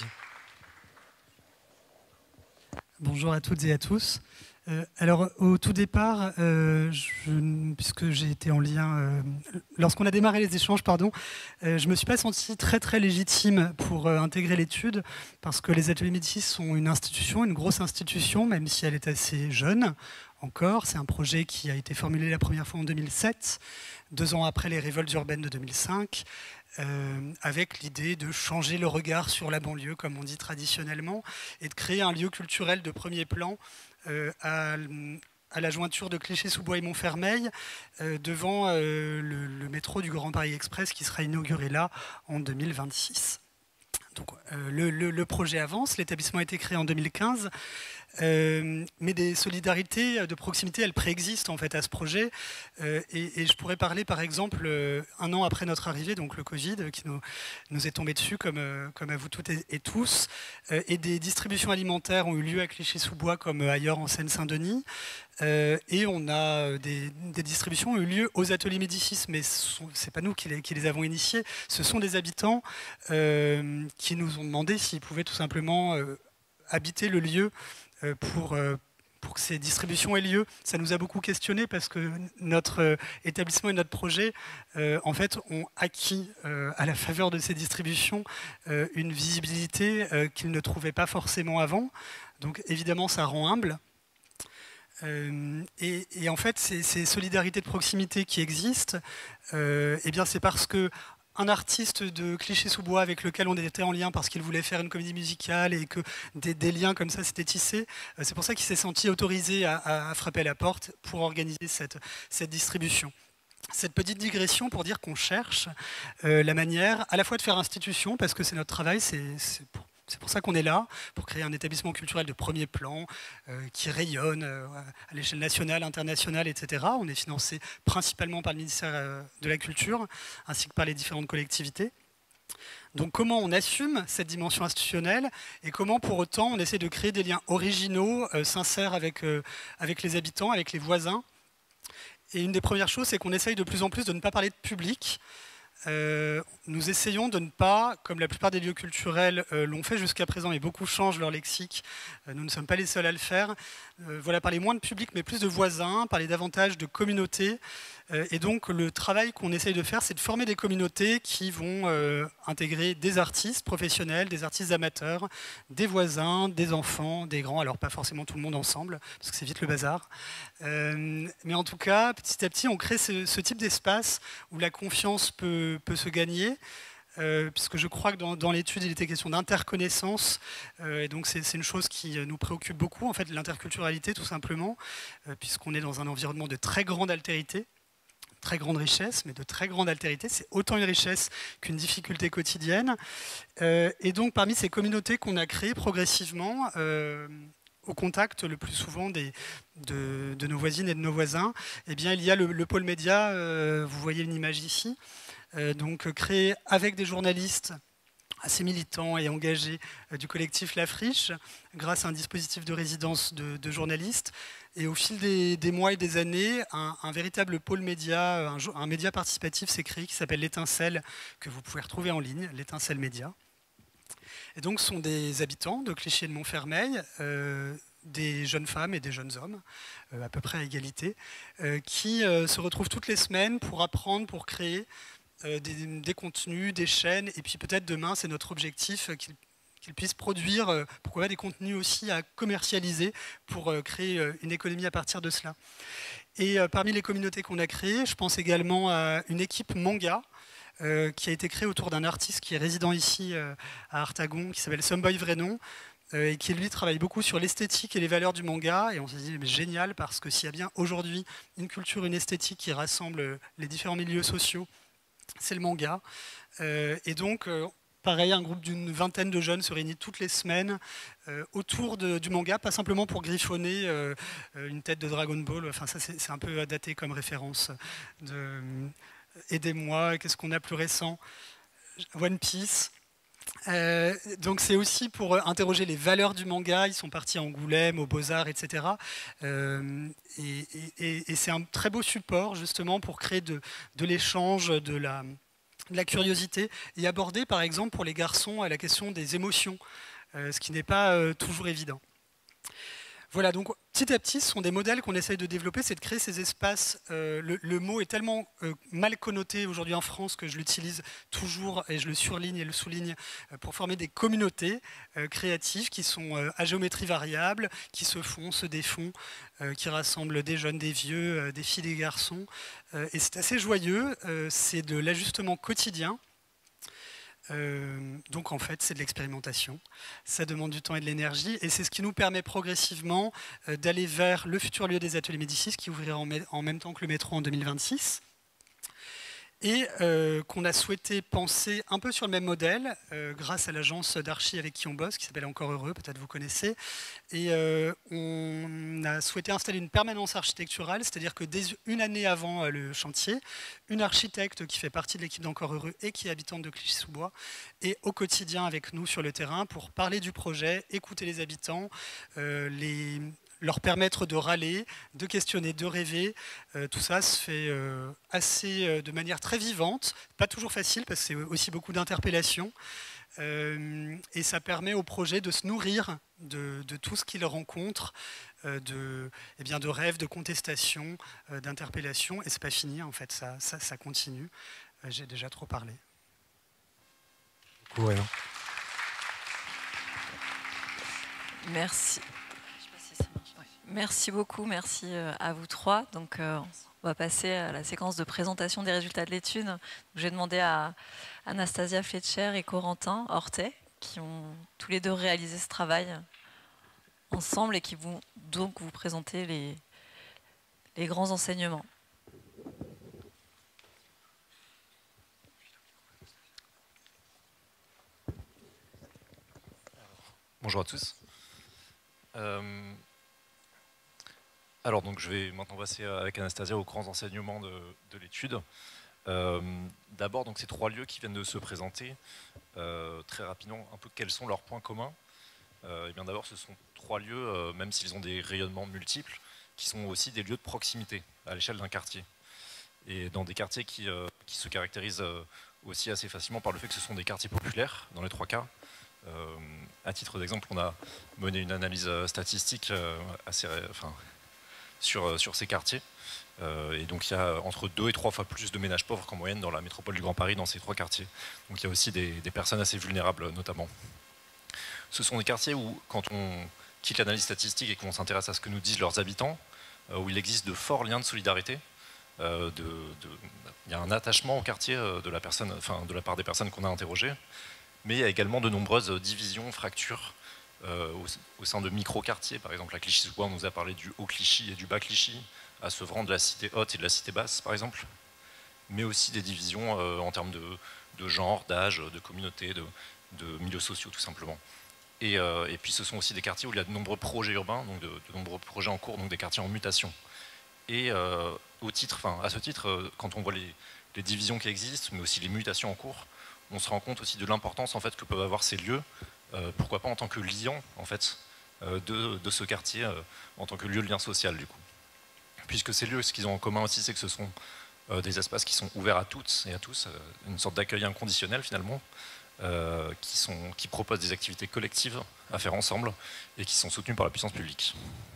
Bonjour à toutes et à tous. Euh, alors au tout départ, euh, je, puisque j'ai été en lien, euh, lorsqu'on a démarré les échanges, pardon, euh, je ne me suis pas senti très très légitime pour euh, intégrer l'étude, parce que les Ateliers Médicis sont une institution, une grosse institution, même si elle est assez jeune encore. C'est un projet qui a été formulé la première fois en deux mille sept, deux ans après les révoltes urbaines de deux mille cinq. Euh, avec l'idée de changer le regard sur la banlieue, comme on dit traditionnellement, et de créer un lieu culturel de premier plan euh, à, à la jointure de Clichy-sous-Bois et Montfermeil, euh, devant euh, le, le métro du Grand Paris Express qui sera inauguré là en deux mille vingt-six. Donc, euh, le, le, le projet avance, l'établissement a été créé en deux mille quinze. Euh, mais des solidarités de proximité, elles préexistent en fait à ce projet. Euh, et, et je pourrais parler par exemple euh, un an après notre arrivée, donc le Covid qui nous, nous est tombé dessus comme, euh, comme à vous toutes et, et tous, euh, et des distributions alimentaires ont eu lieu à Clichy-sous-Bois comme ailleurs en Seine-Saint-Denis. Euh, et on a des, des distributions ont eu lieu aux Ateliers Médicis, mais ce n'est pas nous qui les, qui les avons initiés, ce sont des habitants euh, qui nous ont demandé s'ils pouvaient tout simplement euh, habiter le lieu Pour, pour que ces distributions aient lieu. Ça nous a beaucoup questionné parce que notre établissement et notre projet euh, en fait, ont acquis euh, à la faveur de ces distributions euh, une visibilité euh, qu'ils ne trouvaient pas forcément avant. Donc évidemment, ça rend humble. Euh, et, et en fait, ces, ces solidarités de proximité qui existent, euh, eh bien, c'est parce que un artiste de Clichy-sous-Bois avec lequel on était en lien parce qu'il voulait faire une comédie musicale et que des, des liens comme ça s'étaient tissés. C'est pour ça qu'il s'est senti autorisé à, à frapper à la porte pour organiser cette, cette distribution. Cette petite digression pour dire qu'on cherche euh, la manière à la fois de faire institution, parce que c'est notre travail, c'est pour C'est pour ça qu'on est là, pour créer un établissement culturel de premier plan euh, qui rayonne euh, à l'échelle nationale, internationale, et cetera. On est financé principalement par le ministère euh, de la Culture, ainsi que par les différentes collectivités. Donc comment on assume cette dimension institutionnelle et comment pour autant on essaie de créer des liens originaux, euh, sincères avec, euh, avec les habitants, avec les voisins. Et une des premières choses, c'est qu'on essaye de plus en plus de ne pas parler de public. Euh, nous essayons de ne pas, comme la plupart des lieux culturels euh, l'ont fait jusqu'à présent, et beaucoup changent leur lexique, euh, nous ne sommes pas les seuls à le faire, euh, voilà, parler moins de public mais plus de voisins, parler davantage de communautés. Euh, et donc le travail qu'on essaye de faire, c'est de former des communautés qui vont euh, intégrer des artistes professionnels, des artistes amateurs, des voisins, des enfants, des grands, alors pas forcément tout le monde ensemble, parce que c'est vite le bazar. Euh, mais en tout cas, petit à petit, on crée ce, ce type d'espace où la confiance peut, peut se gagner. Euh, puisque je crois que dans, dans l'étude, il était question d'interconnaissance, euh, et donc c'est une chose qui nous préoccupe beaucoup, en fait, l'interculturalité tout simplement, euh, puisqu'on est dans un environnement de très grande altérité, très grande richesse, mais de très grande altérité. C'est autant une richesse qu'une difficulté quotidienne. Euh, et donc, parmi ces communautés qu'on a créées progressivement, euh, au contact le plus souvent des, de, de nos voisines et de nos voisins, eh bien, il y a le, le pôle média, euh, vous voyez une image ici, euh, donc créé avec des journalistes assez militants et engagés euh, du collectif La Friche, grâce à un dispositif de résidence de, de journalistes. Et au fil des, des mois et des années, un, un véritable pôle média, un, un média participatif s'est créé qui s'appelle l'Étincelle, que vous pouvez retrouver en ligne, l'Étincelle Média. Et donc, ce sont des habitants de Clichy et de Montfermeil, euh, des jeunes femmes et des jeunes hommes, euh, à peu près à égalité, euh, qui euh, se retrouvent toutes les semaines pour apprendre, pour créer euh, des, des contenus, des chaînes, et puis peut-être demain, c'est notre objectif, euh, qu'ils qu'ils puissent produire, euh, pourquoi pas, des contenus aussi à commercialiser pour euh, créer euh, une économie à partir de cela. Et euh, parmi les communautés qu'on a créées, je pense également à une équipe manga, euh, qui a été créé autour d'un artiste qui est résident ici euh, à Artagon, qui s'appelle Someboy Vrenon, euh, et qui lui travaille beaucoup sur l'esthétique et les valeurs du manga. Et on s'est dit, mais génial, parce que s'il y a bien aujourd'hui une culture, une esthétique qui rassemble les différents milieux sociaux, c'est le manga. Euh, et donc, euh, pareil, un groupe d'une vingtaine de jeunes se réunit toutes les semaines euh, autour de, du manga, pas simplement pour griffonner euh, une tête de Dragon Ball. Enfin, ça, c'est un peu daté comme référence. De, euh, Aidez-moi, qu'est-ce qu'on a plus récent? One Piece. Euh, donc c'est aussi pour interroger les valeurs du manga. Ils sont partis à Angoulême, aux Beaux-Arts, et cetera. Euh, et et, et c'est un très beau support justement pour créer de, de l'échange, de la... de la curiosité, et aborder par exemple pour les garçons la question des émotions, euh, ce qui n'est pas euh, toujours évident. Voilà, donc petit à petit, ce sont des modèles qu'on essaye de développer, c'est de créer ces espaces. Euh, le, le mot est tellement euh, mal connoté aujourd'hui en France que je l'utilise toujours et je le surligne et le souligne euh, pour former des communautés euh, créatives qui sont euh, à géométrie variable, qui se font, se défont, euh, qui rassemblent des jeunes, des vieux, euh, des filles, des garçons. Euh, et c'est assez joyeux, euh, c'est de l'ajustement quotidien. Euh, donc en fait c'est de l'expérimentation, ça demande du temps et de l'énergie et c'est ce qui nous permet progressivement euh, d'aller vers le futur lieu des ateliers Médicis qui ouvrira en, en même temps que le métro en deux mille vingt-six et euh, qu'on a souhaité penser un peu sur le même modèle euh, grâce à l'agence d'archi avec qui on bosse qui s'appelle Encore Heureux, peut-être vous connaissez, et euh, on a souhaité installer une permanence architecturale, c'est-à-dire que dès une année avant euh, le chantier, une architecte qui fait partie de l'équipe d'Encore Heureux et qui est habitante de Clichy-sous-Bois est au quotidien avec nous sur le terrain pour parler du projet, écouter les habitants, euh, les... leur permettre de râler, de questionner, de rêver. Euh, tout ça se fait euh, assez, euh, de manière très vivante, pas toujours facile parce que c'est aussi beaucoup d'interpellations. Euh, et ça permet au projet de se nourrir de, de tout ce qu'il rencontre, euh, de, eh bien, de rêves, de contestations, euh, d'interpellations. Et c'est pas fini en fait, ça, ça, ça continue. Euh, J'ai déjà trop parlé. Ouais. Merci. Merci beaucoup, merci à vous trois. Donc, euh, on va passer à la séquence de présentation des résultats de l'étude. J'ai demandé à Anastasia Fletcher et Corentin Hortet, qui ont tous les deux réalisé ce travail ensemble et qui vont donc vous présenter les, les grands enseignements. Bonjour à tous. Euh... Alors, donc, je vais maintenant passer avec Anastasia aux grands enseignements de, de l'étude. Euh, D'abord, donc, ces trois lieux qui viennent de se présenter, euh, très rapidement, un peu quels sont leurs points communs. Euh, et bien d'abord, ce sont trois lieux, euh, même s'ils ont des rayonnements multiples, qui sont aussi des lieux de proximité à l'échelle d'un quartier. Et dans des quartiers qui, euh, qui se caractérisent euh, aussi assez facilement par le fait que ce sont des quartiers populaires, dans les trois cas. Euh, à titre d'exemple, on a mené une analyse statistique euh, assez... Enfin, Sur, sur ces quartiers. Euh, et donc il y a entre deux et trois fois plus de ménages pauvres qu'en moyenne dans la métropole du Grand Paris, dans ces trois quartiers. Donc il y a aussi des, des personnes assez vulnérables notamment. Ce sont des quartiers où, quand on quitte l'analyse statistique et qu'on s'intéresse à ce que nous disent leurs habitants, euh, où il existe de forts liens de solidarité, euh, de, de, il y a un attachement au quartier de la, personne, enfin, de la part des personnes qu'on a interrogées, mais il y a également de nombreuses divisions, fractures, Euh, au, au sein de micro-quartiers. Par exemple, à Clichy-sous-Bois, on nous a parlé du Haut-Clichy et du Bas-Clichy, à Sevran de la cité haute et de la cité basse, par exemple, mais aussi des divisions euh, en termes de, de genre, d'âge, de communauté, de, de milieux sociaux, tout simplement. Et, euh, et puis, ce sont aussi des quartiers où il y a de nombreux projets urbains, donc de, de nombreux projets en cours, donc des quartiers en mutation. Et euh, au titre, enfin, à ce titre, euh, quand on voit les, les divisions qui existent, mais aussi les mutations en cours, on se rend compte aussi de l'importance en fait, que peuvent avoir ces lieux. Euh, pourquoi pas en tant que liant en fait, euh, de, de ce quartier, euh, en tant que lieu de lien social du coup. Puisque ces lieux, ce qu'ils ont en commun aussi, c'est que ce sont euh, des espaces qui sont ouverts à toutes et à tous, euh, une sorte d'accueil inconditionnel finalement, euh, qui, sont, qui proposent des activités collectives à faire ensemble et qui sont soutenues par la puissance publique.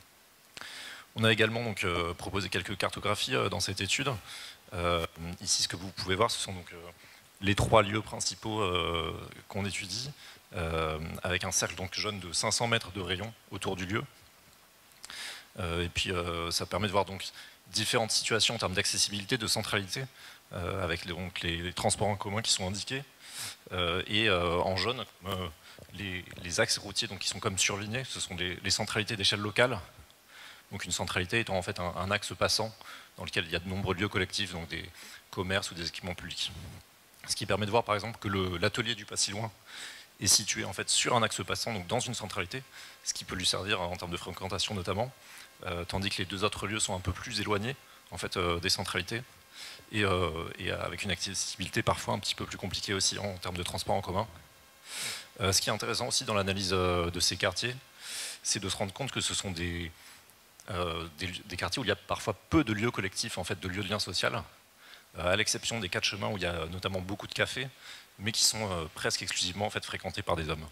On a également donc, euh, proposé quelques cartographies euh, dans cette étude. Euh, ici, ce que vous pouvez voir, ce sont donc euh, les trois lieux principaux euh, qu'on étudie. Euh, avec un cercle donc jaune de cinq cents mètres de rayon autour du lieu. Euh, et puis euh, ça permet de voir donc différentes situations en termes d'accessibilité, de centralité, euh, avec les, donc les, les transports en commun qui sont indiqués. Euh, et euh, en jaune, euh, les, les axes routiers donc, qui sont comme surlignés, ce sont les, les centralités d'échelle locale. Donc une centralité étant en fait un, un axe passant dans lequel il y a de nombreux lieux collectifs, donc des commerces ou des équipements publics. Ce qui permet de voir par exemple que l'atelier du Pas si loin est situé en fait sur un axe passant, donc dans une centralité, ce qui peut lui servir en termes de fréquentation notamment, euh, tandis que les deux autres lieux sont un peu plus éloignés en fait, euh, des centralités, et, euh, et avec une accessibilité parfois un petit peu plus compliquée aussi en, en termes de transport en commun. Euh, ce qui est intéressant aussi dans l'analyse euh, de ces quartiers, c'est de se rendre compte que ce sont des, euh, des, des quartiers où il y a parfois peu de lieux collectifs, en fait, de lieux de lien social, euh, à l'exception des quatre chemins où il y a notamment beaucoup de cafés, mais qui sont euh, presque exclusivement en fait, fréquentés par des hommes.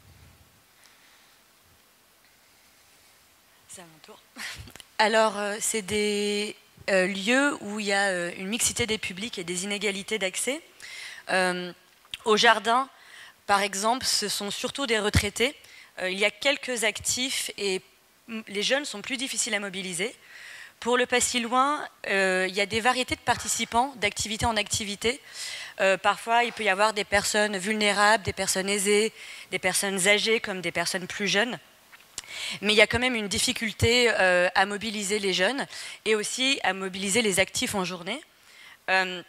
C'est à mon tour. Alors, euh, c'est des euh, lieux où il y a euh, une mixité des publics et des inégalités d'accès. Euh, au jardin, par exemple, ce sont surtout des retraités. Euh, il y a quelques actifs et les jeunes sont plus difficiles à mobiliser. Pour le Pas si loin, euh, il y a des variétés de participants, d'activité en activité. Euh, parfois, il peut y avoir des personnes vulnérables, des personnes aisées, des personnes âgées comme des personnes plus jeunes. Mais il y a quand même une difficulté euh, à mobiliser les jeunes et aussi à mobiliser les actifs en journée. Euh,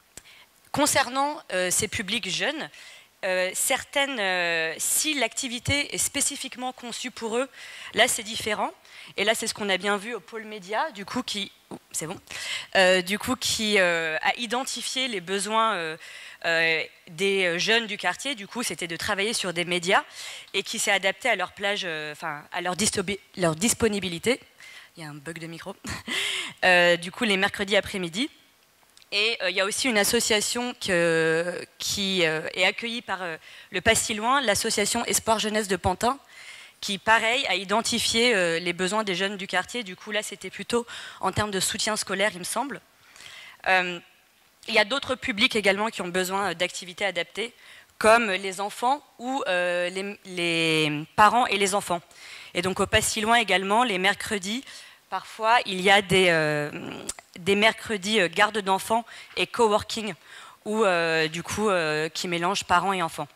concernant euh, ces publics jeunes, euh, certaines, euh, si l'activité est spécifiquement conçue pour eux, là c'est différent. Et là c'est ce qu'on a bien vu au pôle média, du coup qui, oh, c'est bon, euh, du coup qui euh, a identifié les besoins euh, euh, des jeunes du quartier. Du coup c'était de travailler sur des médias et qui s'est adapté à leur plage, euh, enfin à leur, leur disponibilité. Il y a un bug de micro. euh, du coup les mercredis après-midi. Et euh, il y a aussi une association que, qui euh, est accueillie par euh, le Pas si loin, l'association Espoir Jeunesse de Pantin, qui, pareil, a identifié euh, les besoins des jeunes du quartier. Du coup, là, c'était plutôt en termes de soutien scolaire, il me semble. Euh, il y a d'autres publics également qui ont besoin d'activités adaptées, comme les enfants ou euh, les, les parents et les enfants. Et donc, au Pas si loin également, les mercredis, parfois, il y a des, euh, des mercredis euh, garde d'enfants et coworking, ou euh, du coup, euh, qui mélangent parents et enfants.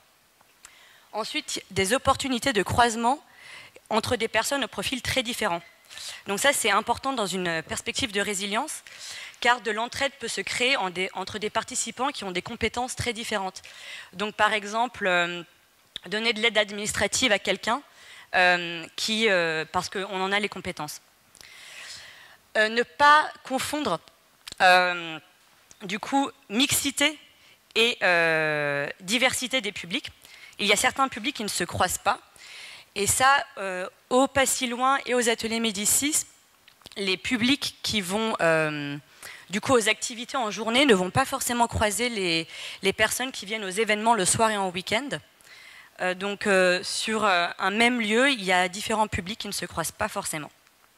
Ensuite, des opportunités de croisement entre des personnes au profil très différents. Donc ça, c'est important dans une perspective de résilience, car de l'entraide peut se créer en des, entre des participants qui ont des compétences très différentes. Donc par exemple, euh, donner de l'aide administrative à quelqu'un, euh, qui, euh, parce qu'on en a les compétences. Euh, ne pas confondre euh, du coup mixité et euh, diversité des publics. Il y a certains publics qui ne se croisent pas, et ça, euh, au Pas si loin et aux ateliers Médicis, les publics qui vont euh, du coup aux activités en journée ne vont pas forcément croiser les, les personnes qui viennent aux événements le soir et en week-end. Euh, donc euh, sur euh, un même lieu, il y a différents publics qui ne se croisent pas forcément.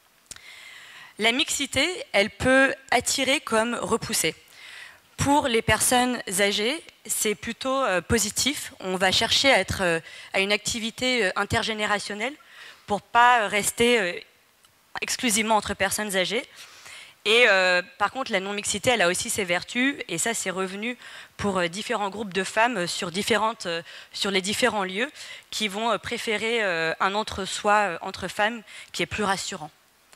La mixité, elle peut attirer comme repousser. Pour les personnes âgées, c'est plutôt euh, positif. On va chercher à être euh, à une activité euh, intergénérationnelle pour ne pas rester euh, exclusivement entre personnes âgées. Et euh, par contre, la non-mixité, elle a aussi ses vertus, et ça, c'est revenu pour euh, différents groupes de femmes sur, différentes, euh, sur les différents lieux qui vont euh, préférer euh, un entre-soi euh, entre femmes qui est plus rassurant.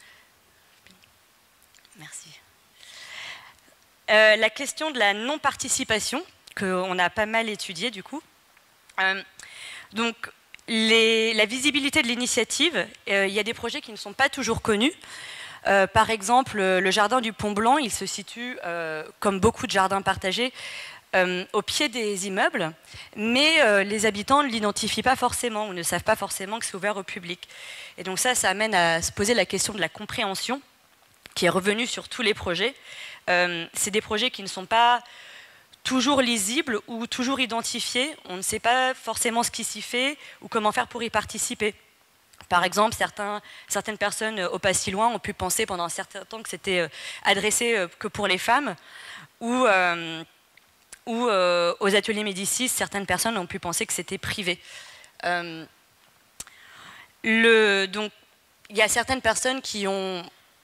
Merci. Euh, la question de la non-participation, qu'on a pas mal étudiée du coup. Euh, donc, les, la visibilité de l'initiative, euh, il y a des projets qui ne sont pas toujours connus. Euh, par exemple, le jardin du Pont Blanc, il se situe, euh, comme beaucoup de jardins partagés, euh, au pied des immeubles, mais euh, les habitants ne l'identifient pas forcément, ou ne savent pas forcément que c'est ouvert au public. Et donc ça, ça amène à se poser la question de la compréhension, qui est revenue sur tous les projets. Euh, c'est des projets qui ne sont pas toujours lisibles ou toujours identifiés. On ne sait pas forcément ce qui s'y fait ou comment faire pour y participer. Par exemple, certains, certaines personnes au Pas si loin ont pu penser pendant un certain temps que c'était adressé que pour les femmes, ou, euh, ou euh, aux ateliers Médicis, certaines personnes ont pu penser que c'était privé. Euh, le, donc, il y a certaines personnes qui ont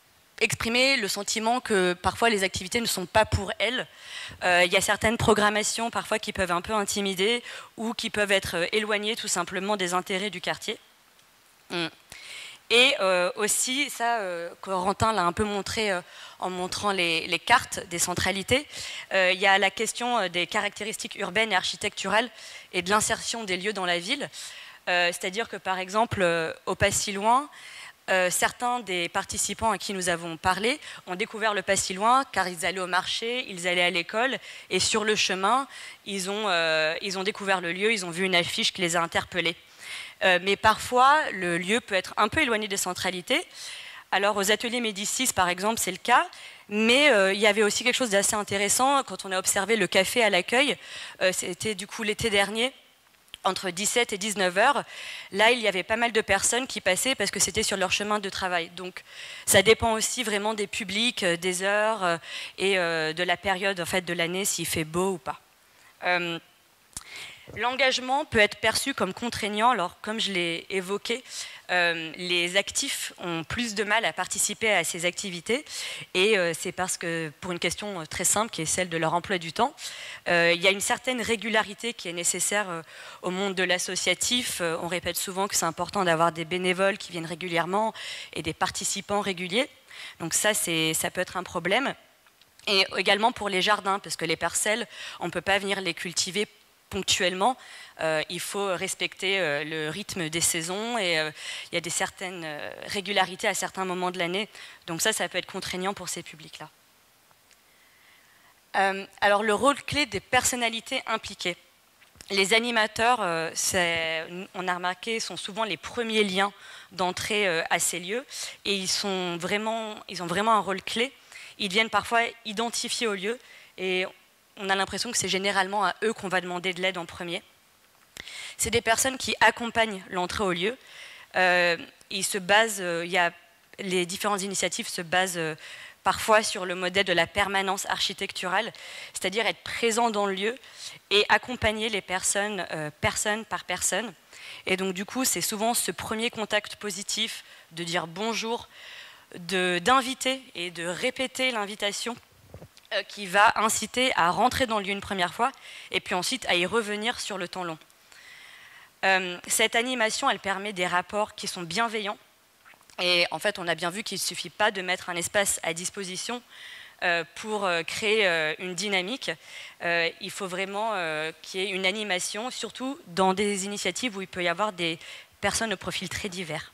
exprimer le sentiment que parfois les activités ne sont pas pour elles. Euh, il y a certaines programmations parfois qui peuvent un peu intimider ou qui peuvent être éloignées tout simplement des intérêts du quartier. Hum. Et euh, aussi, ça, euh, Corentin l'a un peu montré euh, en montrant les, les cartes des centralités, euh, il y a la question des caractéristiques urbaines et architecturales et de l'insertion des lieux dans la ville. Euh, C'est-à-dire que, par exemple, euh, au Pas si loin, euh, certains des participants à qui nous avons parlé ont découvert le Pas si loin car ils allaient au marché, ils allaient à l'école, et sur le chemin, ils ont, euh, ils ont découvert le lieu, ils ont vu une affiche qui les a interpellés. Euh, mais parfois, le lieu peut être un peu éloigné des centralités. Alors, aux ateliers Médicis, par exemple, c'est le cas. Mais euh, il y avait aussi quelque chose d'assez intéressant quand on a observé le café à l'accueil. Euh, C'était du coup l'été dernier, entre dix-sept et dix-neuf heures. Là, il y avait pas mal de personnes qui passaient parce que c'était sur leur chemin de travail. Donc, ça dépend aussi vraiment des publics, des heures euh, et euh, de la période en fait, de l'année, s'il fait beau ou pas. Euh, L'engagement peut être perçu comme contraignant. Alors, comme je l'ai évoqué, euh, les actifs ont plus de mal à participer à ces activités. Et euh, c'est parce que, pour une question très simple, qui est celle de leur emploi du temps, euh, il y a une certaine régularité qui est nécessaire euh, au monde de l'associatif. Euh, on répète souvent que c'est important d'avoir des bénévoles qui viennent régulièrement et des participants réguliers. Donc ça, ça peut être un problème. Et également pour les jardins, parce que les parcelles, on ne peut pas venir les cultiver ponctuellement, euh, il faut respecter euh, le rythme des saisons et euh, il y a des certaines euh, régularités à certains moments de l'année. Donc ça, ça peut être contraignant pour ces publics-là. Euh, alors le rôle clé des personnalités impliquées. Les animateurs, euh, on a remarqué, sont souvent les premiers liens d'entrée euh, à ces lieux et ils, sont vraiment, ils ont vraiment un rôle clé. Ils viennent parfois identifier au lieu et on a l'impression que c'est généralement à eux qu'on va demander de l'aide en premier. C'est des personnes qui accompagnent l'entrée au lieu. Euh, ils se basent, euh, il y a, les différentes initiatives se basent euh, parfois sur le modèle de la permanence architecturale, c'est-à-dire être présent dans le lieu et accompagner les personnes, euh, personne par personne. Et donc du coup, c'est souvent ce premier contact positif de dire bonjour, d'inviter et de répéter l'invitation qui va inciter à rentrer dans le lieu une première fois et puis ensuite à y revenir sur le temps long. Euh, cette animation, elle permet des rapports qui sont bienveillants et en fait, on a bien vu qu'il ne suffit pas de mettre un espace à disposition euh, pour euh, créer euh, une dynamique. Euh, il faut vraiment euh, qu'il y ait une animation, surtout dans des initiatives où il peut y avoir des personnes au profil très divers.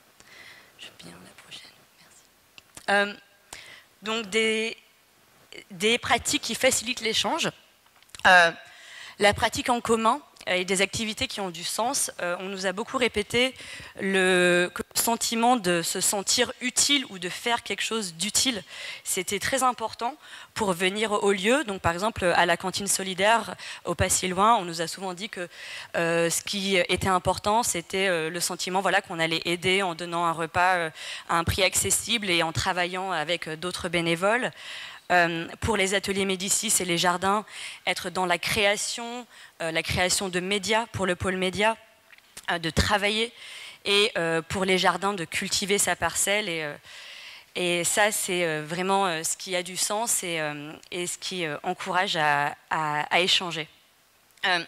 Je vais bien la prochaine. Merci. Euh, donc des des pratiques qui facilitent l'échange, euh, la pratique en commun et des activités qui ont du sens. Euh, on nous a beaucoup répété le, que le sentiment de se sentir utile ou de faire quelque chose d'utile. C'était très important pour venir au lieu. Donc, par exemple, à la cantine solidaire, au Pas si loin, on nous a souvent dit que euh, ce qui était important, c'était euh, le sentiment voilà, qu'on allait aider en donnant un repas euh, à un prix accessible et en travaillant avec euh, d'autres bénévoles. Euh, pour les ateliers Médicis et les jardins, être dans la création, euh, la création de médias pour le pôle média, euh, de travailler, et euh, pour les jardins de cultiver sa parcelle. Et, euh, et ça, c'est euh, vraiment euh, ce qui a du sens et, euh, et ce qui euh, encourage à, à, à échanger. Euh,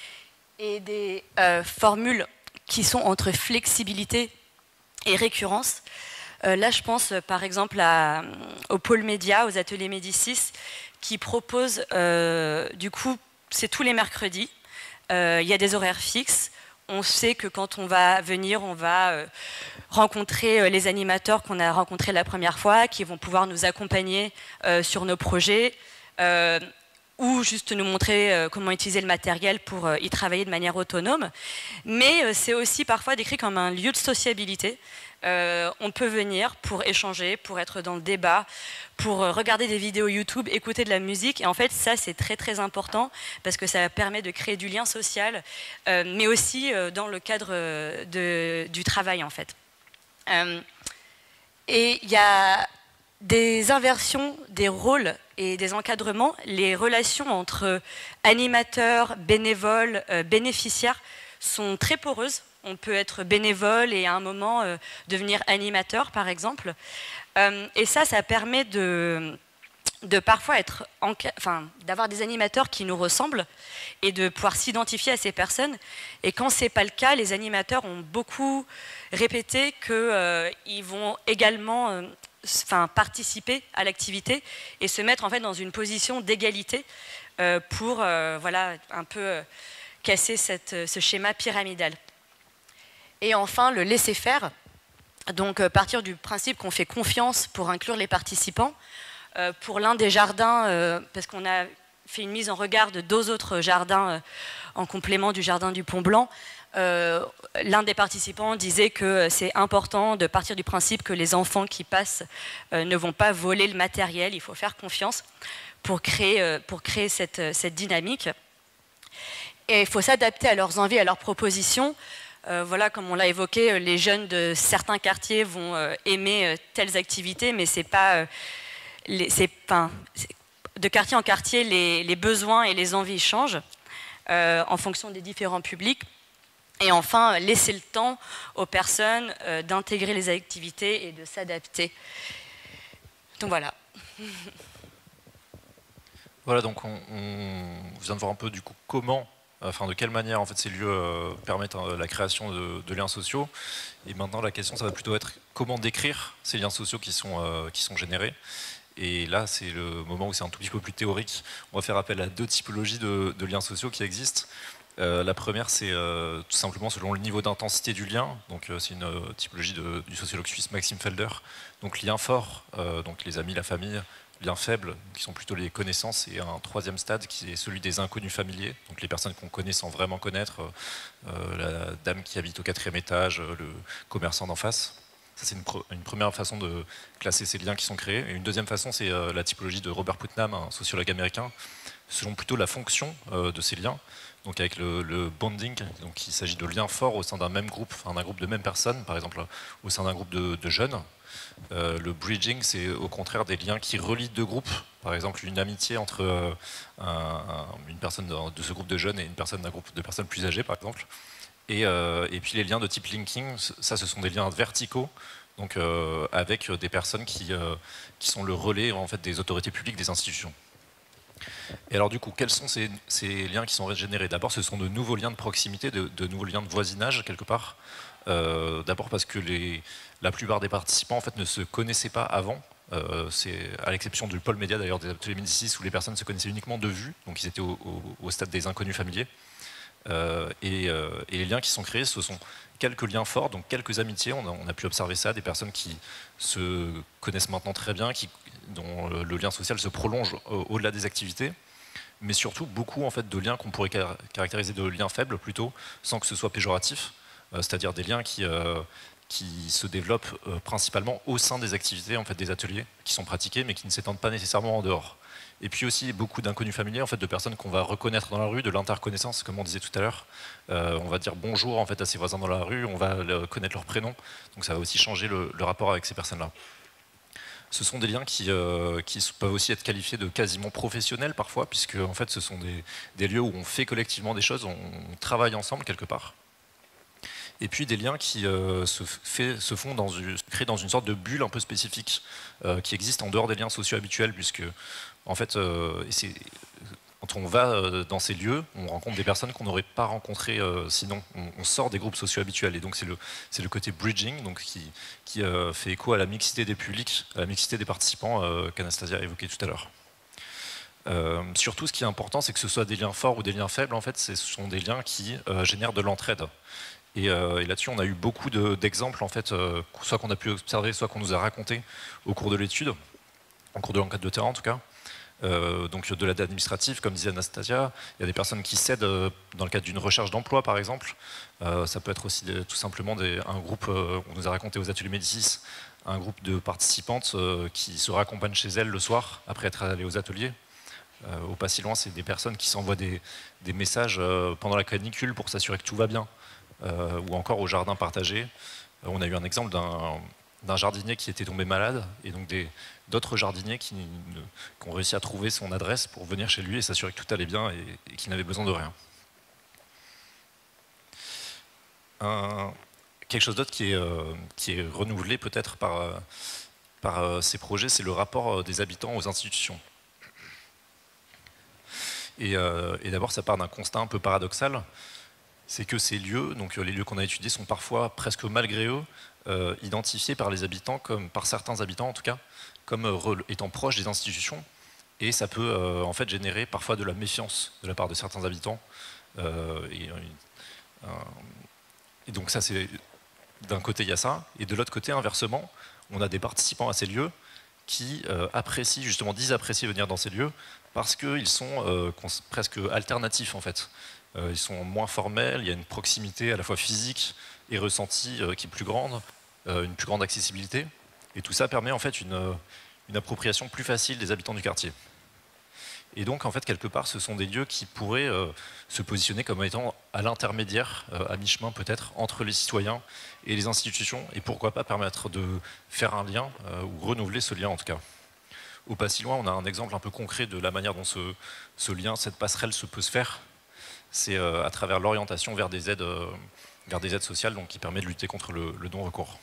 et des euh, formules qui sont entre flexibilité et récurrence. Euh, là, je pense euh, par exemple à, au pôle média, aux ateliers Médicis, qui proposent, euh, du coup, c'est tous les mercredis, euh, il y a des horaires fixes. On sait que quand on va venir, on va euh, rencontrer euh, les animateurs qu'on a rencontrés la première fois, qui vont pouvoir nous accompagner euh, sur nos projets, euh, ou juste nous montrer euh, comment utiliser le matériel pour euh, y travailler de manière autonome. Mais euh, c'est aussi parfois décrit comme un lieu de sociabilité. Euh, on peut venir pour échanger, pour être dans le débat, pour regarder des vidéos YouTube, écouter de la musique. Et en fait, ça, c'est très, très important parce que ça permet de créer du lien social, euh, mais aussi euh, dans le cadre de, du travail, en fait. Euh, et il y a des inversions des rôles et des encadrements. Les relations entre animateurs, bénévoles, euh, bénéficiaires sont très poreuses. on peut être bénévole et à un moment euh, devenir animateur, par exemple. Euh, et ça, ça permet de, de parfois être, enfin, d'avoir des animateurs qui nous ressemblent et de pouvoir s'identifier à ces personnes. Et quand c'est pas le cas, les animateurs ont beaucoup répété qu'ils euh, vont également euh, enfin, participer à l'activité et se mettre en fait dans une position d'égalité euh, pour euh, voilà, un peu euh, casser cette, ce schéma pyramidal. Et enfin, le laisser-faire. Donc, euh, partir du principe qu'on fait confiance pour inclure les participants. Euh, pour l'un des jardins, euh, parce qu'on a fait une mise en regard de deux autres jardins euh, en complément du jardin du Pont Blanc, euh, l'un des participants disait que c'est important de partir du principe que les enfants qui passent euh, ne vont pas voler le matériel, il faut faire confiance pour créer, euh, pour créer cette, cette dynamique. Et il faut s'adapter à leurs envies, à leurs propositions. Euh, voilà, comme on l'a évoqué, les jeunes de certains quartiers vont euh, aimer euh, telles activités, mais c'est pas, euh, les, c'est, enfin, de quartier en quartier, les, les besoins et les envies changent euh, en fonction des différents publics. Et enfin, laisser le temps aux personnes euh, d'intégrer les activités et de s'adapter. Donc voilà. Voilà, donc on, on vient de voir un peu du coup comment, enfin de quelle manière en fait ces lieux euh, permettent euh, la création de, de liens sociaux. Et maintenant la question ça va plutôt être comment décrire ces liens sociaux qui sont, euh, qui sont générés. Et là c'est le moment où c'est un tout petit peu plus théorique. On va faire appel à deux typologies de, de liens sociaux qui existent. Euh, la première c'est euh, tout simplement selon le niveau d'intensité du lien. Donc euh, c'est une euh, typologie de, du sociologue suisse Maxime Felder. Donc lien fort, euh, donc les amis, la famille. Liens faibles, qui sont plutôt les connaissances, et un troisième stade qui est celui des inconnus familiers, donc les personnes qu'on connaît sans vraiment connaître, euh, la dame qui habite au quatrième étage, le commerçant d'en face. Ça c'est une, une première façon de classer ces liens qui sont créés. Et une deuxième façon c'est euh, la typologie de Robert Putnam, un sociologue américain, selon plutôt la fonction euh, de ces liens, donc avec le, le bonding, donc il s'agit de liens forts au sein d'un même groupe, enfin d'un groupe de mêmes personnes, par exemple au sein d'un groupe de, de jeunes. Euh, le bridging, c'est au contraire des liens qui relient deux groupes. Par exemple, une amitié entre euh, un, un, une personne de, de ce groupe de jeunes et une personne d'un groupe de personnes plus âgées, par exemple. Et, euh, et puis les liens de type linking, ça, ce sont des liens verticaux, donc euh, avec des personnes qui, euh, qui sont le relais en fait des autorités publiques, des institutions. Et alors du coup, quels sont ces, ces liens qui sont régénérés? D'abord, ce sont de nouveaux liens de proximité, de, de nouveaux liens de voisinage quelque part. Euh, D'abord parce que les, la plupart des participants en fait, ne se connaissaient pas avant. Euh, c'est à l'exception du pôle média d'ailleurs des ateliers Médicis où les personnes se connaissaient uniquement de vue, donc ils étaient au, au, au stade des inconnus familiers. Euh, et, euh, et les liens qui sont créés, ce sont quelques liens forts, donc quelques amitiés. On a, on a pu observer ça, des personnes qui se connaissent maintenant très bien, qui, dont le, le lien social se prolonge au, au-delà des activités. Mais surtout beaucoup en fait, de liens qu'on pourrait caractériser de liens faibles plutôt, sans que ce soit péjoratif. C'est-à-dire des liens qui, euh, qui se développent euh, principalement au sein des activités, en fait, des ateliers qui sont pratiqués, mais qui ne s'étendent pas nécessairement en dehors. Et puis aussi beaucoup d'inconnus familiers, en fait, de personnes qu'on va reconnaître dans la rue, de l'interconnaissance, comme on disait tout à l'heure. Euh, on va dire bonjour en fait, à ses voisins dans la rue, on va connaître leur prénom, donc ça va aussi changer le, le rapport avec ces personnes-là. Ce sont des liens qui, euh, qui peuvent aussi être qualifiés de quasiment professionnels parfois, puisque en fait, ce sont des, des lieux où on fait collectivement des choses, on, on travaille ensemble quelque part. Et puis des liens qui euh, se, fait, se font dans une, se créent dans une sorte de bulle un peu spécifique euh, qui existe en dehors des liens sociaux habituels, puisque en fait, euh, c'est, quand on va euh, dans ces lieux, on rencontre des personnes qu'on n'aurait pas rencontrées euh, sinon. On, on sort des groupes sociaux habituels, et donc c'est le, c'est le côté bridging, donc qui, qui euh, fait écho à la mixité des publics, à la mixité des participants euh, qu'Anastasia a évoqué tout à l'heure. Euh, surtout, ce qui est important, c'est que ce soit des liens forts ou des liens faibles, en fait, ce sont des liens qui euh, génèrent de l'entraide. Et, euh, et là-dessus, on a eu beaucoup de, d'exemples, en fait, euh, soit qu'on a pu observer, soit qu'on nous a raconté au cours de l'étude, en cours de l'enquête de terrain en tout cas. Euh, donc de l'aide administrative, comme disait Anastasia, il y a des personnes qui s'aident euh, dans le cadre d'une recherche d'emploi, par exemple. Euh, ça peut être aussi des, tout simplement des, un groupe, euh, on nous a raconté aux ateliers Médicis, un groupe de participantes euh, qui se raccompagnent chez elles le soir, après être allées aux ateliers. Euh, au pas si loin, c'est des personnes qui s'envoient des, des messages euh, pendant la canicule pour s'assurer que tout va bien. Euh, ou encore au jardin partagé. Euh, on a eu un exemple d'un, d'un jardinier qui était tombé malade, et donc des, d'autres jardiniers qui, qui ont réussi à trouver son adresse pour venir chez lui et s'assurer que tout allait bien et, et qu'il n'avait besoin de rien. un, quelque chose d'autre qui est, euh, qui est renouvelé peut-être par, euh, par euh, ces projets, c'est le rapport des habitants aux institutions. Et, euh, et d'abord, ça part d'un constat un peu paradoxal, c'est que ces lieux, donc les lieux qu'on a étudiés, sont parfois, presque malgré eux, euh, identifiés par les habitants, comme, par certains habitants en tout cas, comme euh, étant proches des institutions. Et ça peut euh, en fait générer parfois de la méfiance de la part de certains habitants. Euh, et, euh, et donc ça, c'est d'un côté, il y a ça. Et de l'autre côté, inversement, on a des participants à ces lieux qui euh, apprécient, justement, disent apprécier venir dans ces lieux parce qu'ils sont euh, presque alternatifs en fait. Euh, ils sont moins formels, il y a une proximité à la fois physique et ressentie euh, qui est plus grande, euh, une plus grande accessibilité. Et tout ça permet en fait une, une appropriation plus facile des habitants du quartier. Et donc en fait quelque part ce sont des lieux qui pourraient euh, se positionner comme étant à l'intermédiaire, euh, à mi-chemin peut-être, entre les citoyens et les institutions, et pourquoi pas permettre de faire un lien, euh, ou renouveler ce lien en tout cas. Au pas si loin, on a un exemple un peu concret de la manière dont ce, ce lien, cette passerelle se peut se faire. C'est euh, à travers l'orientation vers des aides, euh, vers des aides sociales, donc qui permet de lutter contre le, le non-recours.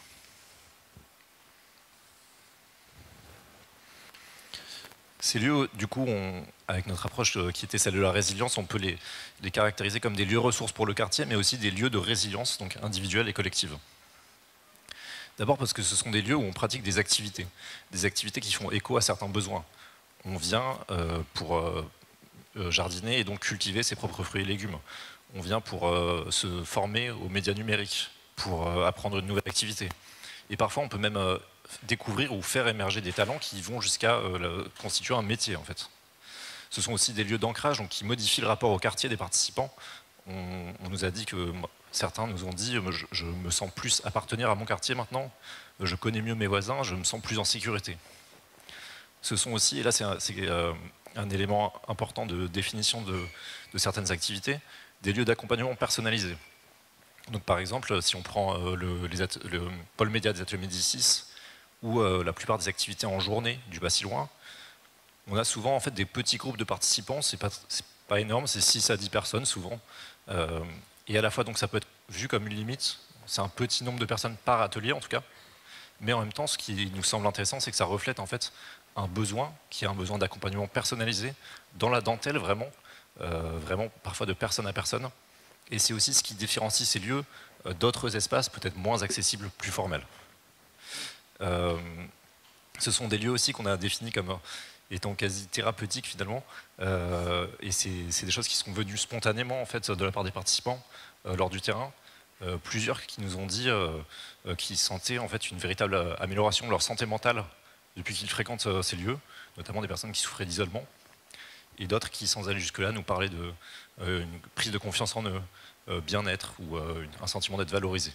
Ces lieux, du coup, on, avec notre approche qui était celle de la résilience, on peut les, les caractériser comme des lieux ressources pour le quartier, mais aussi des lieux de résilience, donc individuelle et collective. D'abord parce que ce sont des lieux où on pratique des activités, des activités qui font écho à certains besoins. On vient euh, pour euh, jardiner et donc cultiver ses propres fruits et légumes. On vient pour euh, se former aux médias numériques, pour euh, apprendre une nouvelle activité. Et parfois, on peut même euh, découvrir ou faire émerger des talents qui vont jusqu'à euh, constituer un métier, en fait. Ce sont aussi des lieux d'ancrage donc, qui modifient le rapport au quartier des participants. On, on nous a dit que certains nous ont dit je, je me sens plus appartenir à mon quartier maintenant, je connais mieux mes voisins, je me sens plus en sécurité. Ce sont aussi, et là c'est un, euh, un élément important de définition de, de certaines activités, des lieux d'accompagnement personnalisés. Donc par exemple, si on prend euh, le, les le pôle média des ateliers Médicis ou euh, la plupart des activités en journée du pas si loin, on a souvent en fait des petits groupes de participants, c'est pas, c'est pas énorme, c'est six à dix personnes souvent. Euh, et à la fois donc ça peut être vu comme une limite, c'est un petit nombre de personnes par atelier en tout cas, mais en même temps ce qui nous semble intéressant c'est que ça reflète en fait un besoin, qui est un besoin d'accompagnement personnalisé, dans la dentelle vraiment, euh, vraiment parfois de personne à personne. Et c'est aussi ce qui différencie ces lieux euh, d'autres espaces peut-être moins accessibles, plus formels. Euh, ce sont des lieux aussi qu'on a définis comme étant quasi thérapeutiques finalement, euh, et c'est des choses qui sont venues spontanément en fait de la part des participants euh, lors du terrain. Euh, plusieurs qui nous ont dit euh, euh, qu'ils sentaient en fait une véritable amélioration de leur santé mentale depuis qu'ils fréquentent euh, ces lieux, notamment des personnes qui souffraient d'isolement, et d'autres qui, sans aller jusque-là, nous parlaient de euh, une prise de confiance en eux, euh, bien-être ou euh, un sentiment d'être valorisé.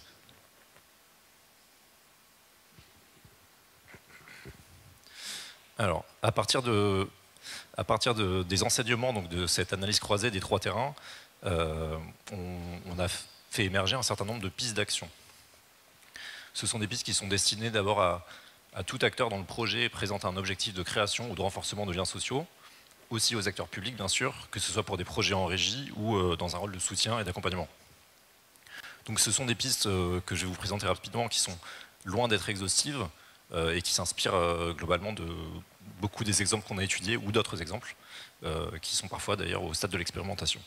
Alors, à partir, de, à partir de, des enseignements donc de cette analyse croisée des trois terrains, euh, on, on a fait émerger un certain nombre de pistes d'action. Ce sont des pistes qui sont destinées d'abord à, à tout acteur dont le projet présente un objectif de création ou de renforcement de liens sociaux, aussi aux acteurs publics bien sûr, que ce soit pour des projets en régie ou euh, dans un rôle de soutien et d'accompagnement. Donc ce sont des pistes euh, que je vais vous présenter rapidement qui sont loin d'être exhaustives, Euh, et qui s'inspire euh, globalement de beaucoup des exemples qu'on a étudiés ou d'autres exemples euh, qui sont parfois d'ailleurs au stade de l'expérimentation.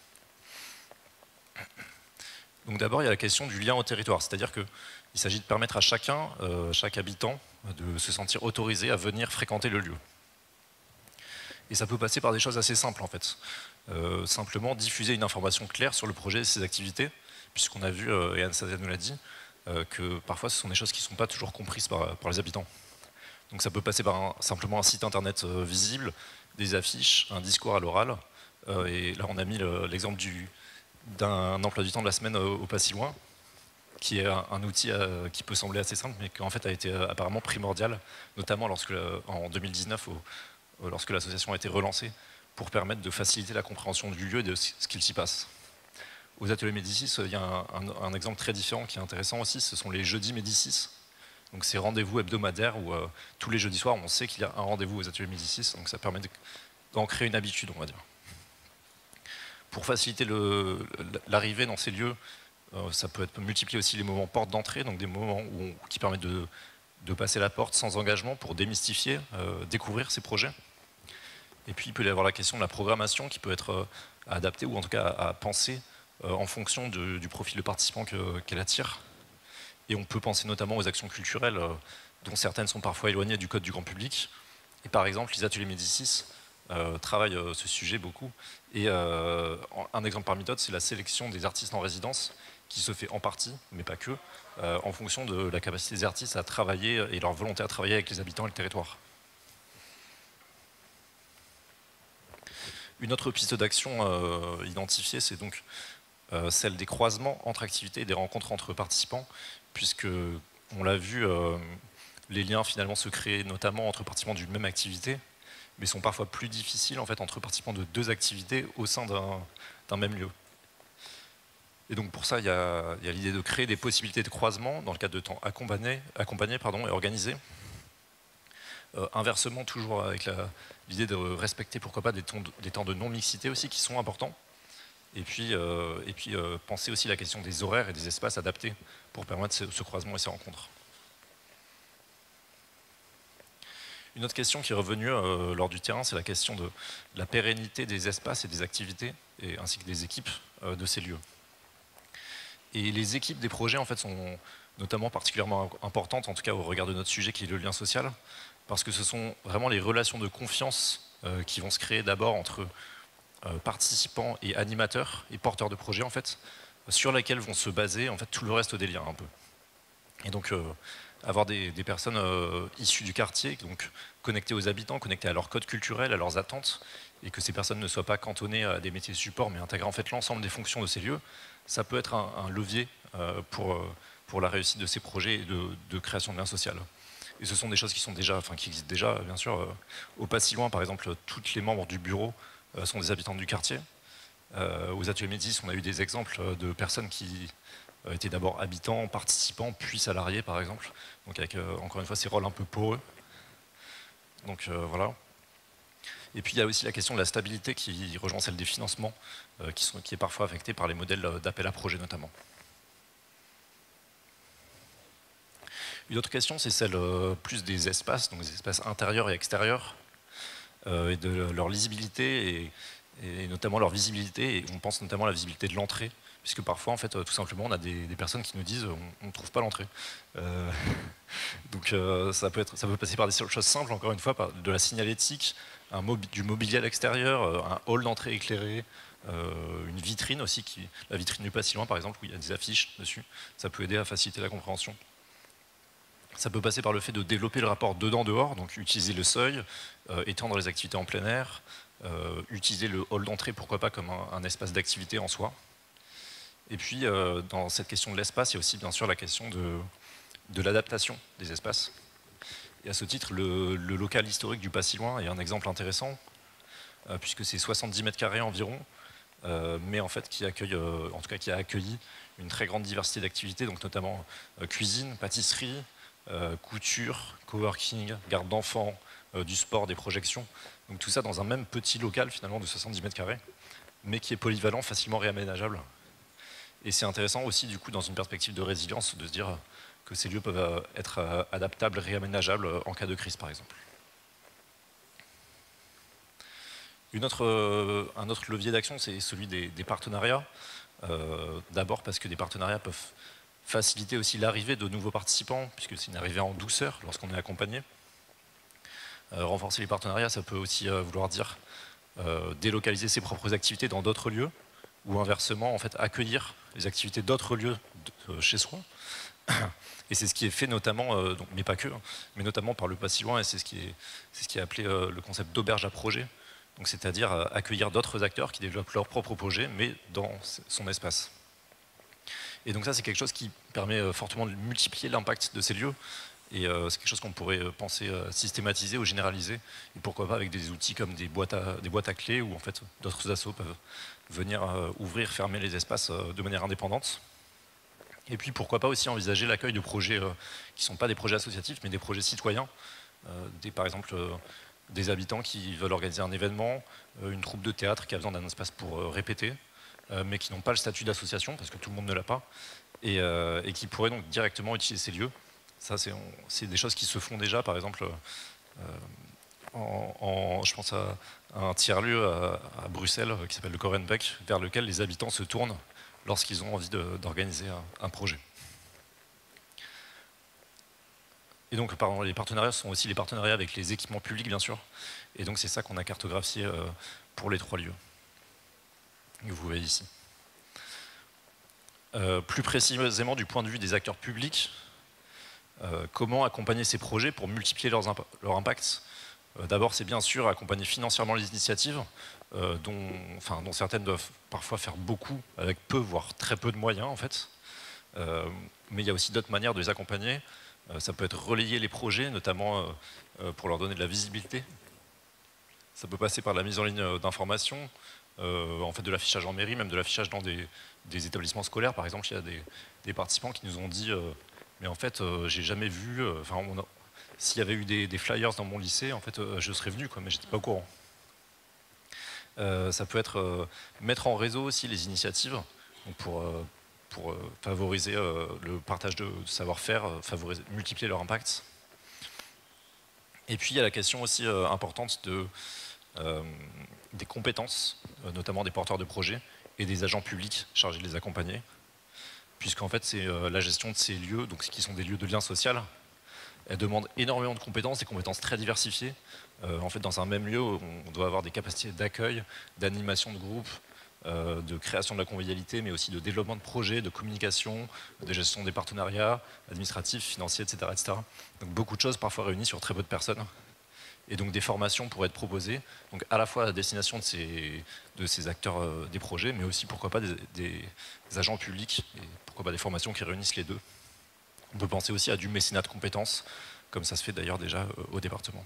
Donc d'abord il y a la question du lien au territoire, c'est-à-dire qu'il s'agit de permettre à chacun, euh, chaque habitant, de se sentir autorisé à venir fréquenter le lieu. Et ça peut passer par des choses assez simples en fait. Euh, simplement diffuser une information claire sur le projet et ses activités, puisqu'on a vu, euh, et Anastasia nous l'a dit, que parfois ce sont des choses qui ne sont pas toujours comprises par, par les habitants. Donc ça peut passer par un, simplement un site internet euh, visible, des affiches, un discours à l'oral, euh, et là on a mis l'exemple le, d'un emploi du temps de la semaine au, au pas si loin, qui est un, un outil euh, qui peut sembler assez simple, mais qui en fait a été euh, apparemment primordial, notamment lorsque, euh, en deux mille dix-neuf, au, euh, lorsque l'association a été relancée, pour permettre de faciliter la compréhension du lieu et de ce qu'il s'y passe. Aux ateliers Médicis, il y a un, un, un exemple très différent qui est intéressant aussi, ce sont les jeudis Médicis. Donc ces rendez-vous hebdomadaires où euh, tous les jeudis soirs, on sait qu'il y a un rendez-vous aux ateliers Médicis, donc ça permet d'en créer une habitude, on va dire. Pour faciliter l'arrivée dans ces lieux, Euh, ça peut être multiplier aussi les moments porte d'entrée, donc des moments où on, qui permettent de, de passer la porte sans engagement pour démystifier, euh, découvrir ces projets. Et puis il peut y avoir la question de la programmation qui peut être euh, adaptée ou en tout cas à, à penser euh, en fonction de, du profil de participant que, qu'elle attire. Et on peut penser notamment aux actions culturelles, euh, dont certaines sont parfois éloignées du code du grand public. Et par exemple, les ateliers Médicis euh, travaillent euh, ce sujet beaucoup. Et euh, un exemple parmi d'autres, c'est la sélection des artistes en résidence, qui se fait en partie, mais pas que, euh, en fonction de la capacité des artistes à travailler et leur volonté à travailler avec les habitants et le territoire. Une autre piste d'action euh, identifiée, c'est donc euh, celle des croisements entre activités et des rencontres entre participants, puisque, on l'a vu, euh, les liens finalement se créent notamment entre participants d'une même activité, mais sont parfois plus difficiles en fait, entre participants de deux activités au sein d'un, d'un même lieu. Et donc pour ça, il y a, il y a l'idée de créer des possibilités de croisement dans le cadre de temps accompagnés, accompagnés pardon, et organisés. Euh, inversement, toujours avec la, l'idée de respecter, pourquoi pas, des temps de, des temps de non-mixité aussi qui sont importants. Et puis, euh, et puis euh, penser aussi la question des horaires et des espaces adaptés pour permettre ce, ce croisement et ces rencontres. Une autre question qui est revenue euh, lors du terrain, c'est la question de la pérennité des espaces et des activités, et, ainsi que des équipes euh, de ces lieux. Et les équipes des projets en fait, sont notamment particulièrement importantes, en tout cas au regard de notre sujet qui est le lien social, parce que ce sont vraiment les relations de confiance euh, qui vont se créer d'abord entre euh, participants et animateurs et porteurs de projets, en fait, sur lesquels vont se baser en fait, tout le reste des liens un peu. Et donc euh, avoir des, des personnes euh, issues du quartier, donc connectées aux habitants, connectées à leur code culturel, à leurs attentes, et que ces personnes ne soient pas cantonnées à des métiers de support, mais intègrent en fait l'ensemble des fonctions de ces lieux, ça peut être un, un levier euh, pour, euh, pour la réussite de ces projets de, de création de liens sociaux. Et ce sont des choses qui, sont déjà, enfin, qui existent déjà, bien sûr. Euh, au Pas Si Loin, par exemple, tous les membres du bureau euh, sont des habitants du quartier. Euh, aux ateliers Médicis, on a eu des exemples de personnes qui euh, étaient d'abord habitants, participants, puis salariés, par exemple. Donc avec, euh, encore une fois, ces rôles un peu poreux. Donc euh, voilà. Et puis il y a aussi la question de la stabilité qui rejoint celle des financements, euh, qui, sont, qui est parfois affectée par les modèles d'appel à projet notamment. Une autre question, c'est celle euh, plus des espaces, donc des espaces intérieurs et extérieurs, euh, et de leur lisibilité, et, et notamment leur visibilité, et on pense notamment à la visibilité de l'entrée, puisque parfois, en fait, tout simplement, on a des, des personnes qui nous disent on ne trouve pas l'entrée. Euh, donc euh, ça, peut être, ça peut passer par des choses simples, encore une fois, par de la signalétique, un mobi du mobilier à l'extérieur, un hall d'entrée éclairé, euh, une vitrine aussi, qui, la vitrine du Pas Si Loin, par exemple, où il y a des affiches dessus. Ça peut aider à faciliter la compréhension. Ça peut passer par le fait de développer le rapport dedans-dehors, donc utiliser le seuil, euh, étendre les activités en plein air, euh, utiliser le hall d'entrée, pourquoi pas, comme un, un espace d'activité en soi. Et puis, euh, dans cette question de l'espace, il y a aussi bien sûr la question de, de l'adaptation des espaces. Et à ce titre, le, le local historique du Pas Si Loin est un exemple intéressant, euh, puisque c'est soixante-dix mètres carrés environ, euh, mais en fait qui accueille, euh, en tout cas qui a accueilli une très grande diversité d'activités, donc notamment euh, cuisine, pâtisserie, euh, couture, coworking, garde d'enfants, euh, du sport, des projections. Donc tout ça dans un même petit local finalement de soixante-dix mètres carrés, mais qui est polyvalent, facilement réaménageable. Et c'est intéressant aussi, du coup, dans une perspective de résilience, de se dire que ces lieux peuvent être adaptables, réaménageables en cas de crise, par exemple. Une autre, un autre levier d'action, c'est celui des, des partenariats. Euh, D'abord parce que des partenariats peuvent faciliter aussi l'arrivée de nouveaux participants, puisque c'est une arrivée en douceur lorsqu'on est accompagné. Euh, renforcer les partenariats, ça peut aussi euh, vouloir dire euh, délocaliser ses propres activités dans d'autres lieux, ou inversement, en fait, accueillir les activités d'autres lieux de, euh, chez soi. Et c'est ce qui est fait notamment, euh, donc, mais pas que, hein, mais notamment par le Pas Si Loin, et c'est ce qui est, c'est ce qui est appelé euh, le concept d'auberge à projet, donc c'est-à-dire euh, accueillir d'autres acteurs qui développent leur propre projet, mais dans son espace. Et donc ça, c'est quelque chose qui permet euh, fortement de multiplier l'impact de ces lieux, et euh, c'est quelque chose qu'on pourrait penser euh, systématiser ou généraliser, et pourquoi pas avec des outils comme des boîtes à, des boîtes à clés, où en fait d'autres assos peuvent venir euh, ouvrir, fermer les espaces euh, de manière indépendante. Et puis pourquoi pas aussi envisager l'accueil de projets euh, qui ne sont pas des projets associatifs, mais des projets citoyens, euh, des, par exemple euh, des habitants qui veulent organiser un événement, euh, une troupe de théâtre qui a besoin d'un espace pour euh, répéter, euh, mais qui n'ont pas le statut d'association, parce que tout le monde ne l'a pas, et, euh, et qui pourraient donc directement utiliser ces lieux. Ça, c'est des choses qui se font déjà, par exemple, euh, en, en, je pense à, à un tiers-lieu à, à Bruxelles qui s'appelle le Korenbeek, vers lequel les habitants se tournent lorsqu'ils ont envie d'organiser un, un projet. Et donc, pardon, les partenariats sont aussi les partenariats avec les équipements publics, bien sûr. Et donc, c'est ça qu'on a cartographié euh, pour les trois lieux que vous voyez ici. Euh, plus précisément, du point de vue des acteurs publics, euh, comment accompagner ces projets pour multiplier leurs imp leur impact? euh, D'abord, c'est bien sûr accompagner financièrement les initiatives, euh, dont, enfin, dont certaines doivent parfois faire beaucoup, avec peu, voire très peu de moyens, en fait. Euh, mais il y a aussi d'autres manières de les accompagner. Ça peut être relayer les projets, notamment pour leur donner de la visibilité. Ça peut passer par la mise en ligne d'informations, en fait de l'affichage en mairie, même de l'affichage dans des, des établissements scolaires. Par exemple, il y a des, des participants qui nous ont dit « mais en fait, j'ai jamais vu, enfin, s'il y avait eu des, des flyers dans mon lycée, en fait, je serais venu, quoi, mais j'étais pas au courant. » Ça peut être mettre en réseau aussi les initiatives, donc pour pour euh, favoriser euh, le partage de, de savoir-faire, euh, favoriser, multiplier leur impact. Et puis il y a la question aussi euh, importante de, euh, des compétences, euh, notamment des porteurs de projets et des agents publics chargés de les accompagner, puisqu'en fait c'est euh, la gestion de ces lieux, donc qui sont des lieux de lien social. Elle demande énormément de compétences, des compétences très diversifiées. Euh, en fait, dans un même lieu, on doit avoir des capacités d'accueil, d'animation de groupe, Euh, de création de la convivialité, mais aussi de développement de projets, de communication, de gestion des partenariats administratifs, financiers, et cetera, et cetera. Donc beaucoup de choses parfois réunies sur très peu de personnes. Et donc des formations pourraient être proposées, donc à la fois à la destination de ces, de ces acteurs euh, des projets, mais aussi pourquoi pas des, des, des agents publics, et pourquoi pas des formations qui réunissent les deux. On peut penser aussi à du mécénat de compétences, comme ça se fait d'ailleurs déjà euh, au département.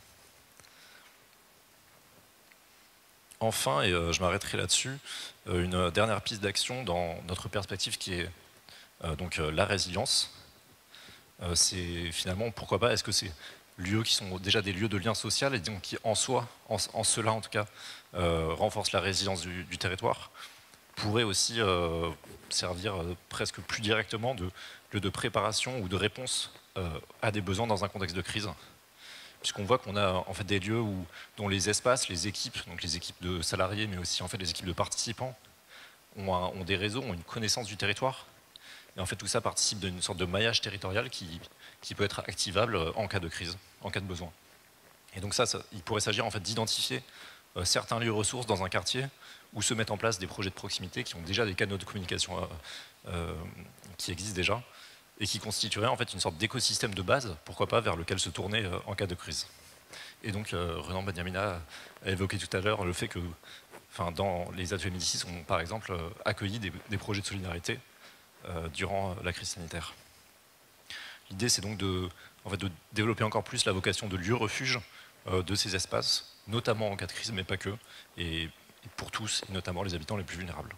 Enfin, et euh, je m'arrêterai là-dessus, euh, une dernière piste d'action dans notre perspective qui est euh, donc euh, la résilience. Euh, c'est finalement, pourquoi pas, est-ce que ces lieux qui sont déjà des lieux de lien social et donc qui en soi, en, en cela en tout cas, euh, renforcent la résilience du, du territoire, pourraient aussi euh, servir euh, presque plus directement de lieu de préparation ou de réponse euh, à des besoins dans un contexte de crise. Puisqu'on voit qu'on a en fait des lieux où, dont les espaces, les équipes, donc les équipes de salariés, mais aussi en fait les équipes de participants, ont, un, ont des réseaux, ont une connaissance du territoire. Et en fait tout ça participe d'une sorte de maillage territorial qui, qui peut être activable en cas de crise, en cas de besoin. Et donc ça, ça il pourrait s'agir en fait d'identifier euh, certains lieux ressources dans un quartier où se mettent en place des projets de proximité qui ont déjà des canaux de communication euh, euh, qui existent déjà, et qui constituerait en fait une sorte d'écosystème de base, pourquoi pas, vers lequel se tourner euh, en cas de crise. Et donc euh, Renan Beniamina a évoqué tout à l'heure le fait que, enfin, dans les ateliers Médicis, on par exemple euh, accueilli des, des projets de solidarité euh, durant la crise sanitaire. L'idée, c'est donc de, en fait, de développer encore plus la vocation de lieu refuge euh, de ces espaces, notamment en cas de crise, mais pas que, et, et pour tous, et notamment les habitants les plus vulnérables.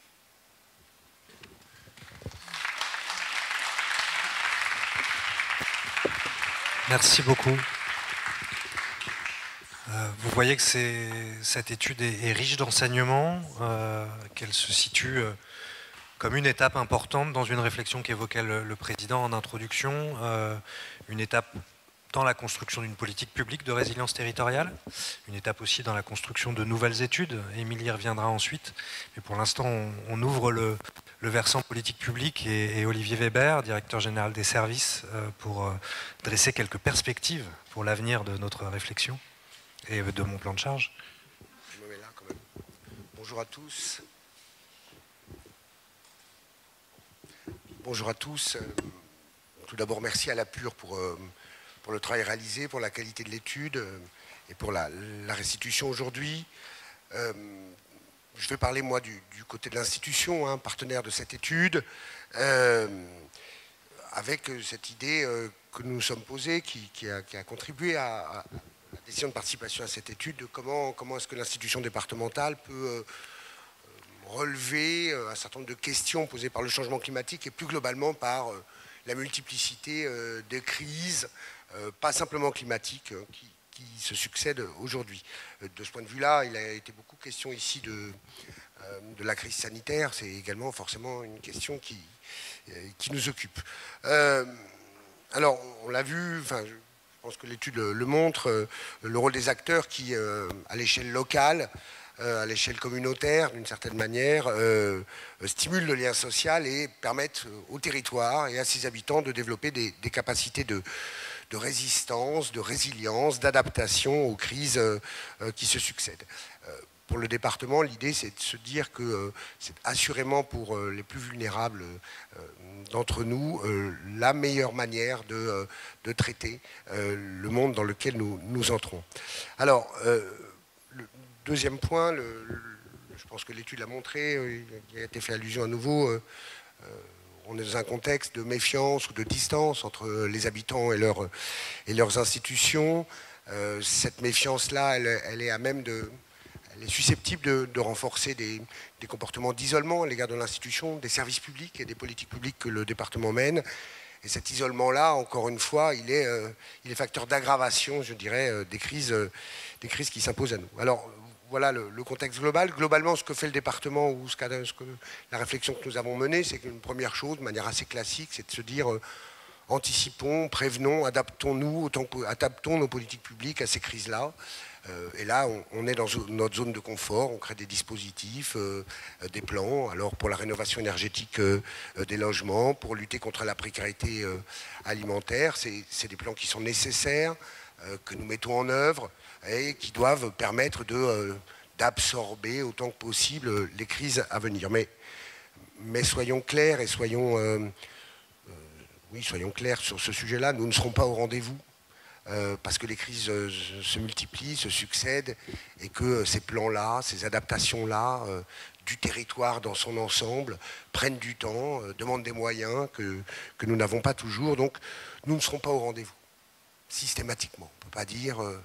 Merci beaucoup. Euh, vous voyez que cette étude est, est riche d'enseignements, euh, qu'elle se situe euh, comme une étape importante dans une réflexion qu'évoquait le, le président en introduction, euh, une étape dans la construction d'une politique publique de résilience territoriale, une étape aussi dans la construction de nouvelles études. Émilie y reviendra ensuite, mais pour l'instant on, on ouvre le, le versant politique publique et, et Olivier Weber, directeur général des services, euh, pour euh, dresser quelques perspectives pour l'avenir de notre réflexion et de mon plan de charge. Je me mets là quand même. Bonjour à tous. Bonjour à tous. Tout d'abord, merci à la Pure pour, pour le travail réalisé, pour la qualité de l'étude et pour la, la restitution aujourd'hui. Euh, je vais parler, moi, du, du côté de l'institution, hein, partenaire de cette étude, euh, avec cette idée euh, que nous nous sommes posée, qui, qui, a, qui a contribué à, à la décision de participation à cette étude, de comment, comment est-ce que l'institution départementale peut euh, relever un certain nombre de questions posées par le changement climatique et plus globalement par euh, la multiplicité euh, de crises, euh, pas simplement climatiques, euh, qui, qui se succèdent aujourd'hui. Euh, de ce point de vue-là, il a été beaucoup question ici de, de la crise sanitaire, c'est également forcément une question qui, qui nous occupe. Euh, alors, on l'a vu, enfin, je pense que l'étude le montre, le rôle des acteurs qui, à l'échelle locale, à l'échelle communautaire, d'une certaine manière, euh, stimulent le lien social et permettent au territoire et à ses habitants de développer des, des capacités de, de résistance, de résilience, d'adaptation aux crises euh, qui se succèdent. Euh, Pour le département, l'idée, c'est de se dire que euh, c'est assurément pour euh, les plus vulnérables euh, d'entre nous euh, la meilleure manière de, euh, de traiter euh, le monde dans lequel nous, nous entrons. Alors, euh, le deuxième point, le, le, je pense que l'étude l'a montré, euh, il a été fait allusion à nouveau, euh, euh, on est dans un contexte de méfiance ou de distance entre les habitants et, leur, et leurs institutions. Euh, cette méfiance-là, elle, elle est à même de... Elle est susceptible de, de renforcer des, des comportements d'isolement à l'égard de l'institution, des services publics et des politiques publiques que le département mène. Et cet isolement-là, encore une fois, il est, euh, il est facteur d'aggravation, je dirais, euh, des, crises, euh, des crises qui s'imposent à nous. Alors, voilà le, le contexte global. Globalement, ce que fait le département, ou ce, ce que, la réflexion que nous avons menée, c'est qu'une première chose, de manière assez classique, c'est de se dire... Euh, anticipons, prévenons, adaptons-nous, autant que, adaptons nos politiques publiques à ces crises-là. Euh, et là, on, on est dans notre zone de confort, on crée des dispositifs, euh, des plans, alors pour la rénovation énergétique euh, des logements, pour lutter contre la précarité euh, alimentaire, c'est des plans qui sont nécessaires, euh, que nous mettons en œuvre et qui doivent permettre de, euh, d'absorber autant que possible les crises à venir. Mais, mais soyons clairs et soyons... Euh, Oui, soyons clairs sur ce sujet-là, nous ne serons pas au rendez-vous euh, parce que les crises euh, se multiplient, se succèdent et que euh, ces plans-là, ces adaptations-là euh, du territoire dans son ensemble prennent du temps, euh, demandent des moyens que, que nous n'avons pas toujours. Donc nous ne serons pas au rendez-vous, systématiquement. On ne peut pas dire euh,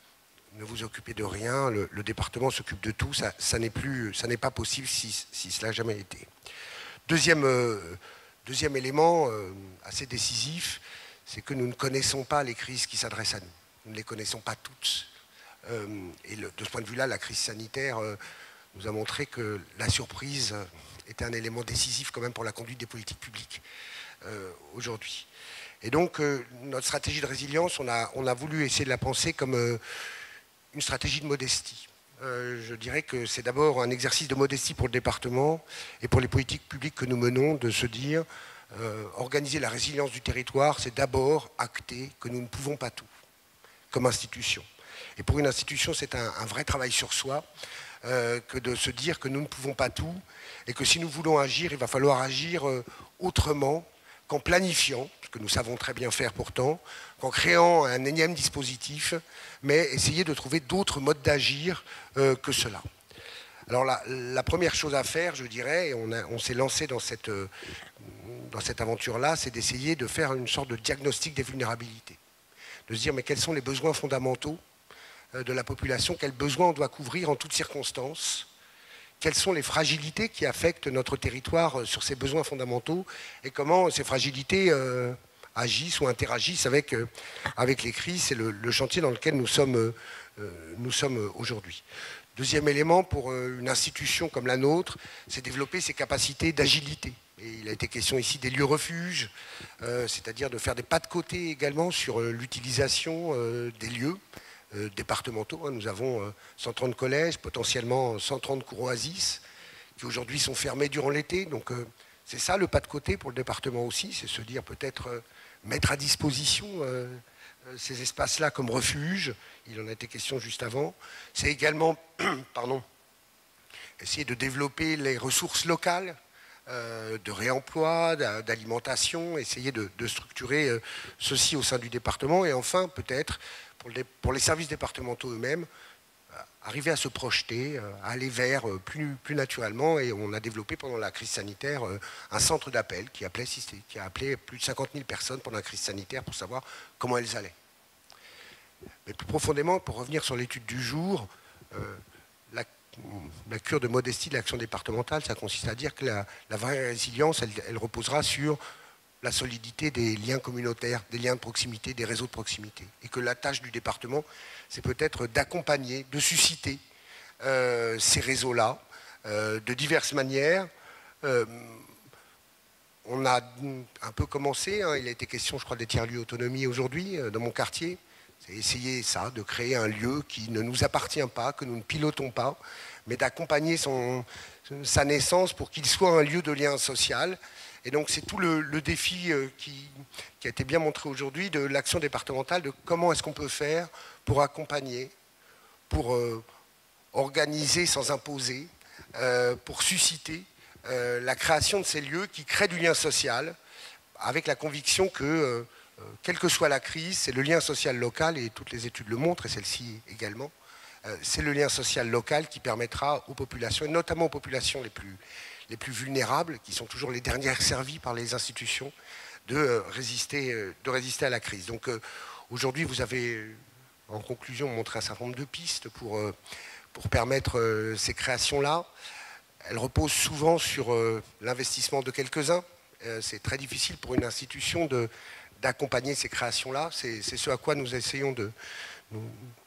ne vous occupez de rien, le, le département s'occupe de tout, ça, ça n'est plus, ça n'est pas possible si, si cela n'a jamais été. Deuxième... Euh, Deuxième élément euh, assez décisif, c'est que nous ne connaissons pas les crises qui s'adressent à nous. Nous ne les connaissons pas toutes. Euh, et le, de ce point de vue-là, la crise sanitaire euh, nous a montré que la surprise était un élément décisif quand même pour la conduite des politiques publiques euh, aujourd'hui. Et donc, euh, notre stratégie de résilience, on a, on a voulu essayer de la penser comme euh, une stratégie de modestie. Euh, je dirais que c'est d'abord un exercice de modestie pour le département et pour les politiques publiques que nous menons, de se dire, euh, organiser la résilience du territoire, c'est d'abord acter que nous ne pouvons pas tout, comme institution. Et pour une institution, c'est un, un vrai travail sur soi, euh, que de se dire que nous ne pouvons pas tout, et que si nous voulons agir, il va falloir agir euh, autrement qu'en planifiant, ce que nous savons très bien faire pourtant, qu'en créant un énième dispositif, mais essayer de trouver d'autres modes d'agir euh, que cela. Alors la, la première chose à faire, je dirais, et on, on s'est lancé dans cette, euh, dans cette aventure-là, c'est d'essayer de faire une sorte de diagnostic des vulnérabilités. De se dire, mais quels sont les besoins fondamentaux euh, de la population, quels besoins on doit couvrir en toutes circonstances, quelles sont les fragilités qui affectent notre territoire sur ces besoins fondamentaux et comment ces fragilités euh, agissent ou interagissent avec, euh, avec les crises. C'est le, le chantier dans lequel nous sommes, euh, nous sommes aujourd'hui. Deuxième élément, pour euh, une institution comme la nôtre, c'est développer ses capacités d'agilité. Et il a été question ici des lieux refuges, euh, c'est-à-dire de faire des pas de côté également sur euh, l'utilisation euh, des lieux Euh, départementaux. Nous avons euh, cent trente collèges, potentiellement cent trente cours oasis, qui aujourd'hui sont fermés durant l'été. Donc euh, c'est ça le pas de côté pour le département aussi, c'est se dire peut-être euh, mettre à disposition euh, euh, ces espaces-là comme refuge. Il en a été question juste avant. C'est également pardon, essayer de développer les ressources locales, euh, de réemploi, d'alimentation, essayer de, de structurer euh, ceci au sein du département. Et enfin, peut-être, Pour les, pour les services départementaux eux-mêmes, euh, arriver à se projeter, euh, à aller vers euh, plus, plus naturellement. Et on a développé pendant la crise sanitaire euh, un centre d'appel qui, qui a appelé plus de cinquante mille personnes pendant la crise sanitaire pour savoir comment elles allaient. Mais plus profondément, pour revenir sur l'étude du jour, euh, la, la cure de modestie de l'action départementale, ça consiste à dire que la, la vraie résilience, elle, elle reposera sur la solidité des liens communautaires, des liens de proximité, des réseaux de proximité. Et que la tâche du département, c'est peut-être d'accompagner, de susciter euh, ces réseaux-là, euh, de diverses manières. Euh, on a un peu commencé, hein, il a été question, je crois, des tiers-lieux autonomie aujourd'hui euh, dans mon quartier. C'est essayer ça, de créer un lieu qui ne nous appartient pas, que nous ne pilotons pas, mais d'accompagner son, sa naissance pour qu'il soit un lieu de lien social. Et donc c'est tout le, le défi euh, qui, qui a été bien montré aujourd'hui de l'action départementale, de comment est-ce qu'on peut faire pour accompagner, pour euh, organiser sans imposer, euh, pour susciter euh, la création de ces lieux qui créent du lien social, avec la conviction que, euh, quelle que soit la crise, c'est le lien social local, et toutes les études le montrent, et celle-ci également, euh, c'est le lien social local qui permettra aux populations, et notamment aux populations les plus les plus vulnérables, qui sont toujours les dernières servies par les institutions, de, euh, résister, euh, de résister à la crise. Donc euh, aujourd'hui, vous avez, en conclusion, montré un certain nombre de pistes pour, euh, pour permettre euh, ces créations-là. Elles reposent souvent sur euh, l'investissement de quelques-uns. Euh, c'est très difficile pour une institution de, d'accompagner ces créations-là. C'est, c'est ce à quoi nous essayons de... Nous,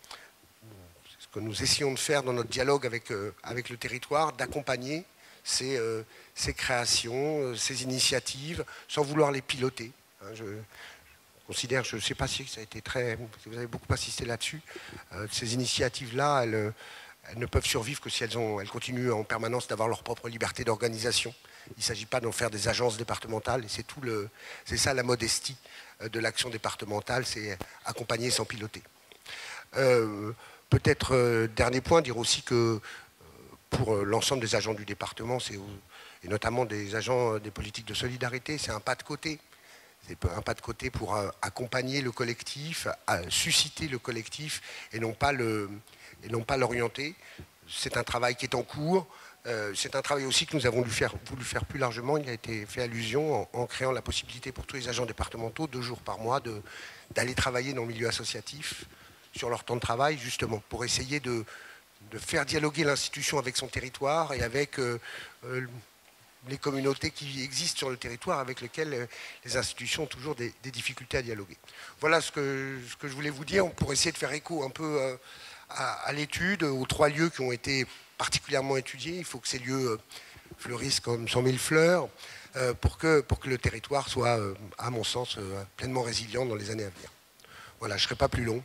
ce que nous essayons de faire dans notre dialogue avec, euh, avec le territoire, d'accompagner Ces, euh, ces créations, euh, ces initiatives, sans vouloir les piloter. Hein, je, je considère, je ne sais pas si ça a été très, si vous avez beaucoup insisté là-dessus, euh, ces initiatives-là, elles, elles ne peuvent survivre que si elles, ont, elles continuent en permanence d'avoir leur propre liberté d'organisation. Il ne s'agit pas d'en faire des agences départementales, et c'est tout le, c'est ça la modestie de l'action départementale, c'est accompagner sans piloter. Euh, peut-être, euh, dernier point, dire aussi que pour l'ensemble des agents du département, c'est, et notamment des agents des politiques de solidarité, c'est un pas de côté. C'est un pas de côté pour accompagner le collectif, susciter le collectif et non pas, le, et non pas l'orienter. C'est un travail qui est en cours. C'est un travail aussi que nous avons voulu faire, voulu faire plus largement. Il a été fait allusion en, en créant la possibilité pour tous les agents départementaux, deux jours par mois, de, d'aller travailler dans le milieu associatif sur leur temps de travail, justement, pour essayer de de faire dialoguer l'institution avec son territoire et avec euh, euh, les communautés qui existent sur le territoire avec lesquelles euh, les institutions ont toujours des, des difficultés à dialoguer. Voilà ce que, ce que je voulais vous dire pour essayer de faire écho un peu euh, à, à l'étude, aux trois lieux qui ont été particulièrement étudiés. Il faut que ces lieux euh, fleurissent comme cent mille fleurs euh, pour, que, pour que le territoire soit, euh, à mon sens, euh, pleinement résilient dans les années à venir. Voilà, je ne serai pas plus long.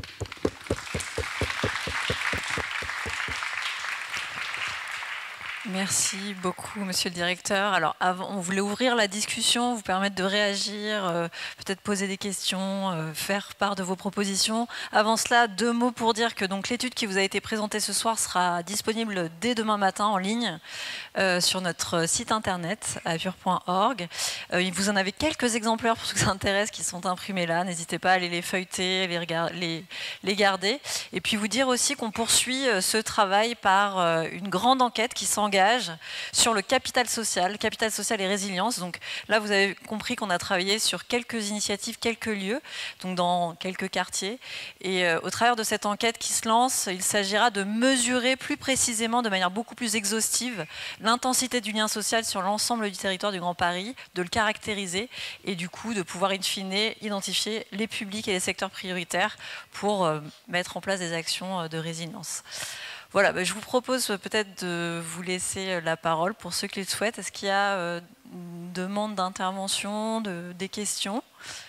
Merci beaucoup, monsieur le directeur. Alors, avant, on voulait ouvrir la discussion, vous permettre de réagir, euh, peut-être poser des questions, euh, faire part de vos propositions. Avant cela, deux mots pour dire que donc, l'étude qui vous a été présentée ce soir sera disponible dès demain matin en ligne euh, sur notre site internet, apur point org. Euh, vous en avez quelques exemplaires pour ceux que ça intéresse qui sont imprimés là. N'hésitez pas à aller les feuilleter, les, regarder, les, les garder. Et puis vous dire aussi qu'on poursuit ce travail par euh, une grande enquête qui s'engage sur le capital social, capital social et résilience. Donc là, vous avez compris qu'on a travaillé sur quelques initiatives, quelques lieux, donc dans quelques quartiers. Et euh, au travers de cette enquête qui se lance, il s'agira de mesurer plus précisément, de manière beaucoup plus exhaustive, l'intensité du lien social sur l'ensemble du territoire du Grand Paris, de le caractériser et du coup de pouvoir in fine identifier les publics et les secteurs prioritaires pour euh, mettre en place des actions de résilience. Voilà, ben je vous propose peut-être de vous laisser la parole pour ceux qui le souhaitent. Est-ce qu'il y a euh, une demande d'intervention, de, des questions ?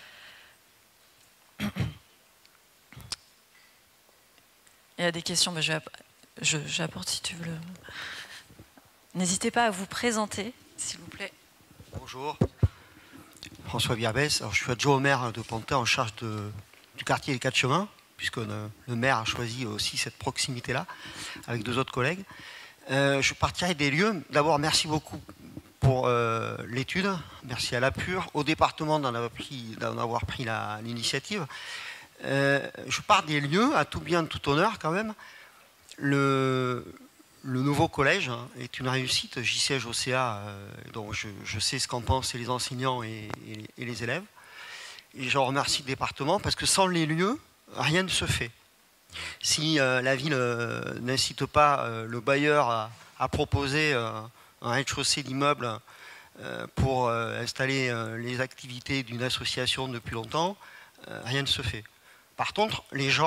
Il y a des questions, ben je, je, j'apporte si tu veux. Le... N'hésitez pas à vous présenter, s'il vous plaît. Bonjour, François Biarbès. Alors, je suis adjoint au maire de Pantin en charge de, du quartier des Quatre Chemins, puisque le, le maire a choisi aussi cette proximité-là, avec deux autres collègues. Euh, je partirai des lieux. D'abord, merci beaucoup pour euh, l'étude. Merci à l'Apur, au département d'en avoir pris, d'en avoir pris la, l'initiative. Euh, je pars des lieux, à tout bien, tout honneur quand même. Le, le nouveau collège est une réussite. J'y siège au C A, euh, donc je, je sais ce qu'en pensent les enseignants et, et, et les élèves. Et je remercie le département, parce que sans les lieux, rien ne se fait. Si euh, la ville euh, n'incite pas euh, le bailleur à, à proposer euh, un rez-de-chaussée d'immeuble euh, pour euh, installer euh, les activités d'une association depuis longtemps, euh, rien ne se fait. Par contre, les gens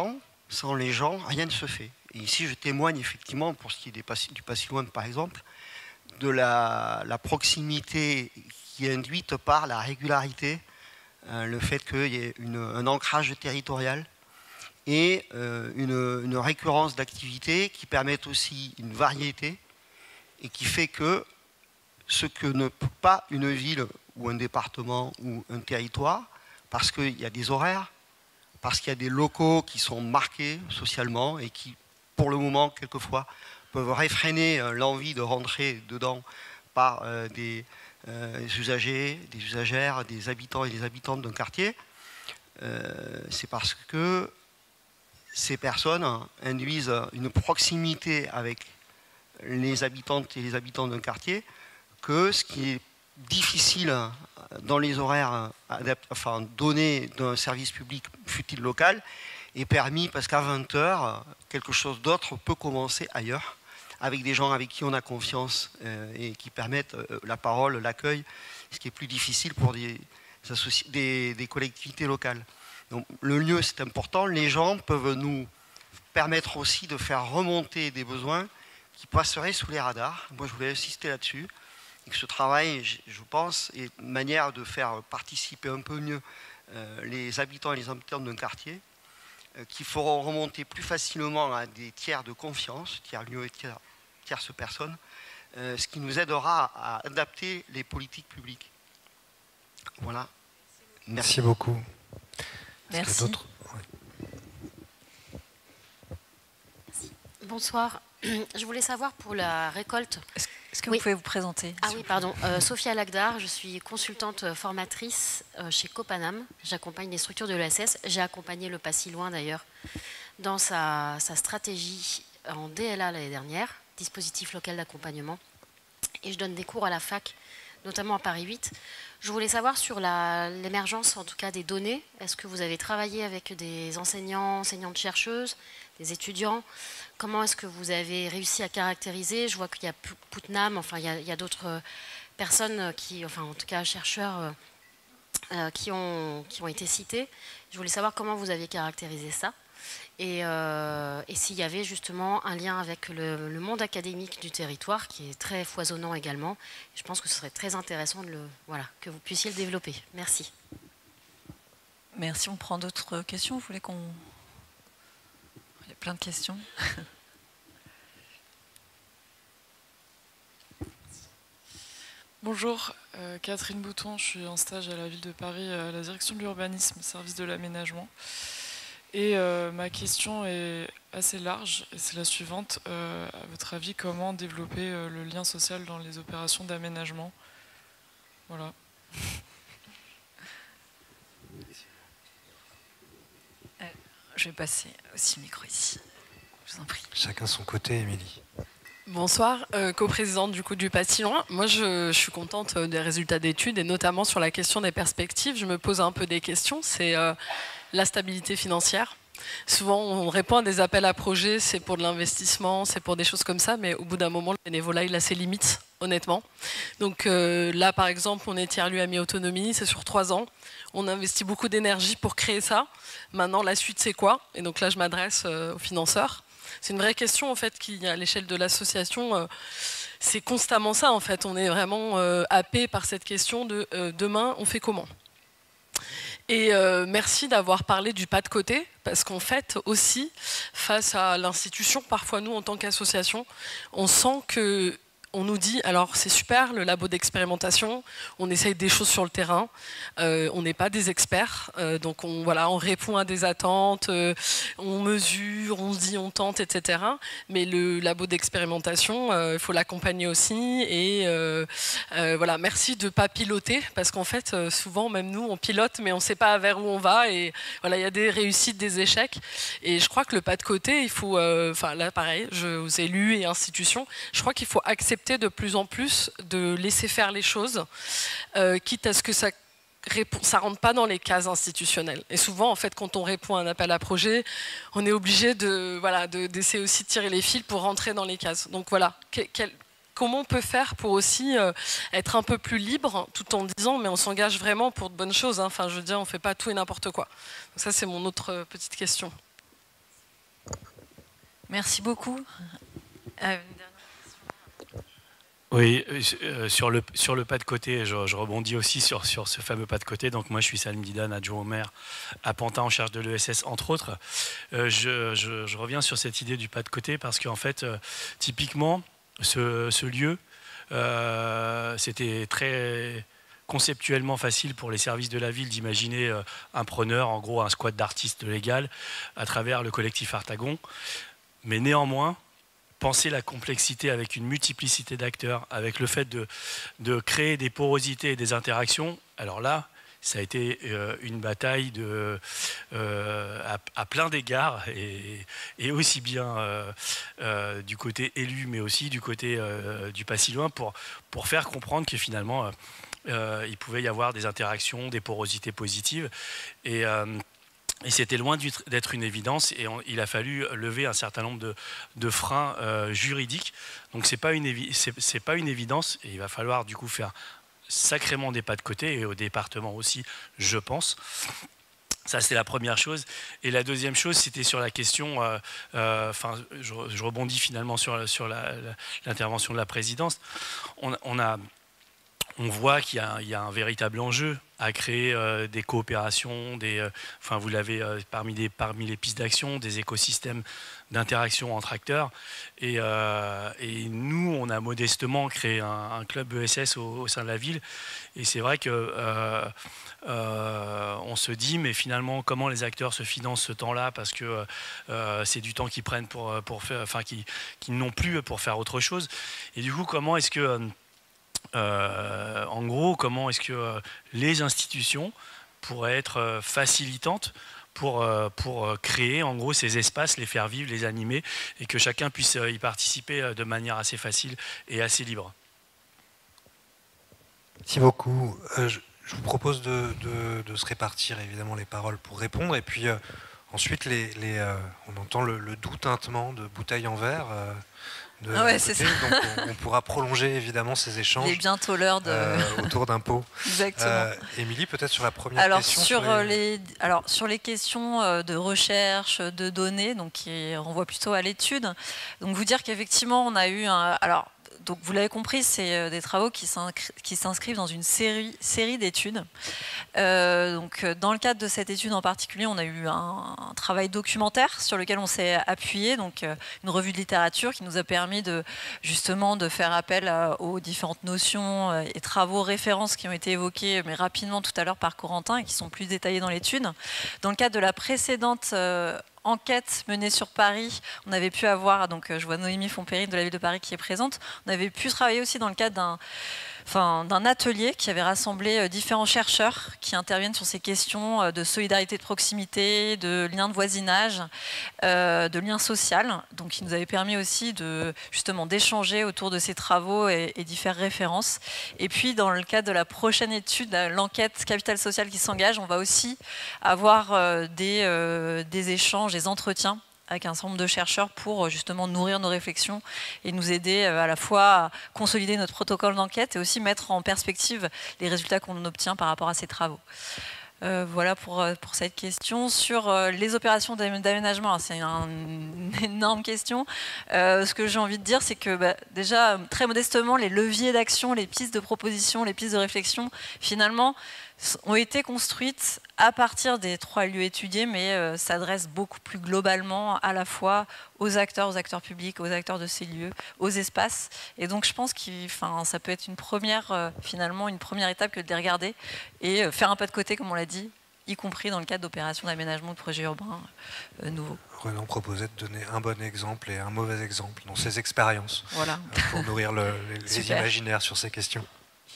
sans les gens, rien ne se fait. Et ici, je témoigne effectivement, pour ce qui est des, du Pasilloin par exemple, de la, la proximité qui est induite par la régularité, euh, le fait qu'il y ait une, un ancrage territorial et euh, une, une récurrence d'activités qui permettent aussi une variété et qui fait que ce que ne peut pas une ville ou un département ou un territoire, parce qu'il y a des horaires, parce qu'il y a des locaux qui sont marqués socialement et qui, pour le moment, quelquefois, peuvent réfréner l'envie de rentrer dedans par euh, des euh, usagers, des usagères, des habitants et des habitantes d'un quartier. Euh, c'est parce que ces personnes induisent une proximité avec les habitantes et les habitants d'un quartier que ce qui est difficile dans les horaires enfin, donnés d'un service public, fut-il local, est permis parce qu'à vingt heures, quelque chose d'autre peut commencer ailleurs, avec des gens avec qui on a confiance euh, et qui permettent euh, la parole, l'accueil, ce qui est plus difficile pour des, des, des collectivités locales. Donc, le lieu, c'est important. Les gens peuvent nous permettre aussi de faire remonter des besoins qui passeraient sous les radars. Moi, je voulais insister là-dessus. Et que ce travail, je pense, est une manière de faire participer un peu mieux euh, les habitants et les habitants d'un quartier, euh, qui feront remonter plus facilement à des tiers de confiance, tiers lieux et tiers, tierces personnes, euh, ce qui nous aidera à adapter les politiques publiques. Voilà. Merci, Merci beaucoup. Merci. Merci. Bonsoir. Je voulais savoir pour la récolte. Est-ce que oui. vous pouvez vous présenter? Ah oui, pardon. Euh, Sophia Lagdar, je suis consultante formatrice euh, chez Copanam. J'accompagne les structures de l'E S S. J'ai accompagné le Pasilloin d'ailleurs dans sa, sa stratégie en D L A l'année dernière, dispositif local d'accompagnement. Et je donne des cours à la fac, notamment à Paris huit. Je voulais savoir sur l'émergence, en tout cas, des données. Est-ce que vous avez travaillé avec des enseignants, enseignantes chercheuses, des étudiants? Comment est-ce que vous avez réussi à caractériser? Je vois qu'il y a Putnam, enfin il y a, a d'autres personnes qui, enfin en tout cas chercheurs euh, qui, ont, qui ont été cités. Je voulais savoir comment vous aviez caractérisé ça et, euh, et s'il y avait justement un lien avec le, le monde académique du territoire qui est très foisonnant également. Je pense que ce serait très intéressant de le, voilà, que vous puissiez le développer. Merci. Merci. On prend d'autres questions? Vous voulez qu'on... Il y a plein de questions. Bonjour, euh, Catherine Bouton, je suis en stage à la ville de Paris à la direction de l'urbanisme, service de l'aménagement. Et euh, ma question est assez large, et c'est la suivante. Euh, à votre avis, comment développer euh, le lien social dans les opérations d'aménagement? Voilà. Euh, je vais passer aussi le micro ici. Je vous en prie. Chacun son côté, Émilie. Bonsoir, euh, coprésidente du coup du Pasilloin. Moi, je, je suis contente des résultats d'études et notamment sur la question des perspectives. Je me pose un peu des questions. C'est euh, la stabilité financière. Souvent, on répond à des appels à projets, c'est pour de l'investissement, c'est pour des choses comme ça, mais au bout d'un moment, le bénévolat, il a ses limites, honnêtement. Donc euh, là, par exemple, on est tiers-lieu à mi-autonomie, c'est sur trois ans. On investit beaucoup d'énergie pour créer ça. Maintenant, la suite, c'est quoi? Et donc là, je m'adresse euh, aux financeurs. C'est une vraie question en fait qui, à l'échelle de l'association, euh, c'est constamment ça en fait. On est vraiment euh, happé par cette question de euh, demain, on fait comment? Et euh, merci d'avoir parlé du pas de côté, parce qu'en fait aussi, face à l'institution, parfois nous en tant qu'association, on sent que on nous dit, alors c'est super, le labo d'expérimentation, on essaye des choses sur le terrain, euh, on n'est pas des experts, euh, donc on, voilà, on répond à des attentes, euh, on mesure, on se dit, on tente, et cetera. Mais le labo d'expérimentation, euh, il faut l'accompagner aussi, et euh, euh, voilà, merci de ne pas piloter, parce qu'en fait, euh, souvent, même nous, on pilote, mais on ne sait pas vers où on va, et voilà, il y a des réussites, des échecs, et je crois que le pas de côté, il faut, enfin euh, là, pareil, je, aux élus et institutions, je crois qu'il faut accepter de plus en plus de laisser faire les choses, euh, quitte à ce que ça ça rentre pas dans les cases institutionnelles. Et souvent, en fait, quand on répond à un appel à projet, on est obligé de, voilà, de, d'essayer aussi de tirer les fils pour rentrer dans les cases. Donc voilà, quel, comment on peut faire pour aussi euh, être un peu plus libre, tout en disant, mais on s'engage vraiment pour de bonnes choses. Hein. Enfin, je veux dire, on fait pas tout et n'importe quoi. Donc ça, c'est mon autre petite question. Merci beaucoup. Euh, Oui, euh, sur, le, sur le pas de côté, je, je rebondis aussi sur, sur ce fameux pas de côté. Donc moi, je suis Salim Didane, adjoint au maire à Pantin, en charge de l'E S S, entre autres. Euh, je, je, je reviens sur cette idée du pas de côté parce qu'en fait, euh, typiquement, ce, ce lieu, euh, c'était très conceptuellement facile pour les services de la ville d'imaginer euh, un preneur, en gros un squat d'artistes légal, à travers le collectif Artagon. Mais néanmoins, penser la complexité avec une multiplicité d'acteurs, avec le fait de, de créer des porosités et des interactions, alors là, ça a été euh, une bataille de, euh, à, à plein d'égards, et, et aussi bien euh, euh, du côté élu, mais aussi du côté euh, du pas si loin, pour, pour faire comprendre que finalement, euh, euh, il pouvait y avoir des interactions, des porosités positives. Et... Euh, Et c'était loin d'être une évidence, et on, il a fallu lever un certain nombre de, de freins euh, juridiques. Donc c'est pas une c'est pas une évidence, et il va falloir du coup faire sacrément des pas de côté, et au département aussi, je pense. Ça, c'est la première chose. Et la deuxième chose, c'était sur la question, euh, euh, enfin, je, je rebondis finalement sur, sur l'intervention de la présidence. On, on a... On voit qu'il y, y a un véritable enjeu à créer euh, des coopérations, des, euh, enfin vous l'avez euh, parmi, des, parmi les pistes d'action, des écosystèmes d'interaction entre acteurs. Et, euh, et nous, on a modestement créé un, un club E S S au, au sein de la ville. Et c'est vrai que euh, euh, on se dit, mais finalement, comment les acteurs se financent ce temps-là, parce que euh, c'est du temps qu'ils prennent pour, pour faire, enfin, qu'ils, qu'ils n'ont plus pour faire autre chose. Et du coup, comment est-ce que Euh, en gros, comment est-ce que euh, les institutions pourraient être euh, facilitantes pour, euh, pour créer en gros ces espaces, les faire vivre, les animer, et que chacun puisse euh, y participer euh, de manière assez facile et assez libre. Merci beaucoup. Euh, je, je vous propose de, de, de se répartir évidemment les paroles pour répondre, et puis euh, ensuite les, les, euh, on entend le, le doux tintement de bouteilles en verre. Euh, De ah ouais, c'est ça. Donc on, on pourra prolonger évidemment ces échanges. Il est bientôt l'heure de... euh, autour d'un pot. Exactement. Euh, Émilie, peut-être sur la première alors, question. Sur, sur les... Les, alors sur les questions de recherche, de données, donc qui renvoient plutôt à l'étude. Donc vous dire qu'effectivement on a eu un... Alors, donc vous l'avez compris, c'est des travaux qui s'inscrivent dans une série, série d'études. Euh, donc dans le cadre de cette étude en particulier, on a eu un, un travail documentaire sur lequel on s'est appuyé, donc une revue de littérature qui nous a permis de justement de faire appel à, aux différentes notions et travaux références qui ont été évoqués, mais rapidement tout à l'heure par Corentin, et qui sont plus détaillés dans l'étude. Dans le cadre de la précédente euh, enquête menée sur Paris, on avait pu avoir, donc je vois Noémie Fontpéry de la ville de Paris qui est présente, on avait pu travailler aussi dans le cadre d'un Enfin, d'un atelier qui avait rassemblé différents chercheurs qui interviennent sur ces questions de solidarité de proximité, de liens de voisinage, euh, de liens sociaux. Donc, il nous avait permis aussi de justement d'échanger autour de ces travaux et, et d'y faire référence. Et puis, dans le cadre de la prochaine étude, l'enquête Capital Social qui s'engage, on va aussi avoir euh, des, euh, des échanges, des entretiens avec un certain nombre de chercheurs pour justement nourrir nos réflexions et nous aider à la fois à consolider notre protocole d'enquête et aussi mettre en perspective les résultats qu'on obtient par rapport à ces travaux. Euh, voilà pour, pour cette question. Sur euh, les opérations d'aménagement, c'est un, une énorme question. Euh, ce que j'ai envie de dire, c'est que bah, déjà, très modestement, les leviers d'action, les pistes de proposition, les pistes de réflexion, finalement, ont été construites à partir des trois lieux étudiés, mais euh, s'adressent beaucoup plus globalement à la fois aux acteurs, aux acteurs publics, aux acteurs de ces lieux, aux espaces. Et donc je pense que ça peut être une première, euh, finalement, une première étape que de les regarder et euh, faire un pas de côté, comme on l'a dit, y compris dans le cadre d'opérations d'aménagement de projets urbains euh, nouveaux. Renan proposait de donner un bon exemple et un mauvais exemple dans ses expériences, voilà. pour nourrir le, les, les imaginaires sur ces questions.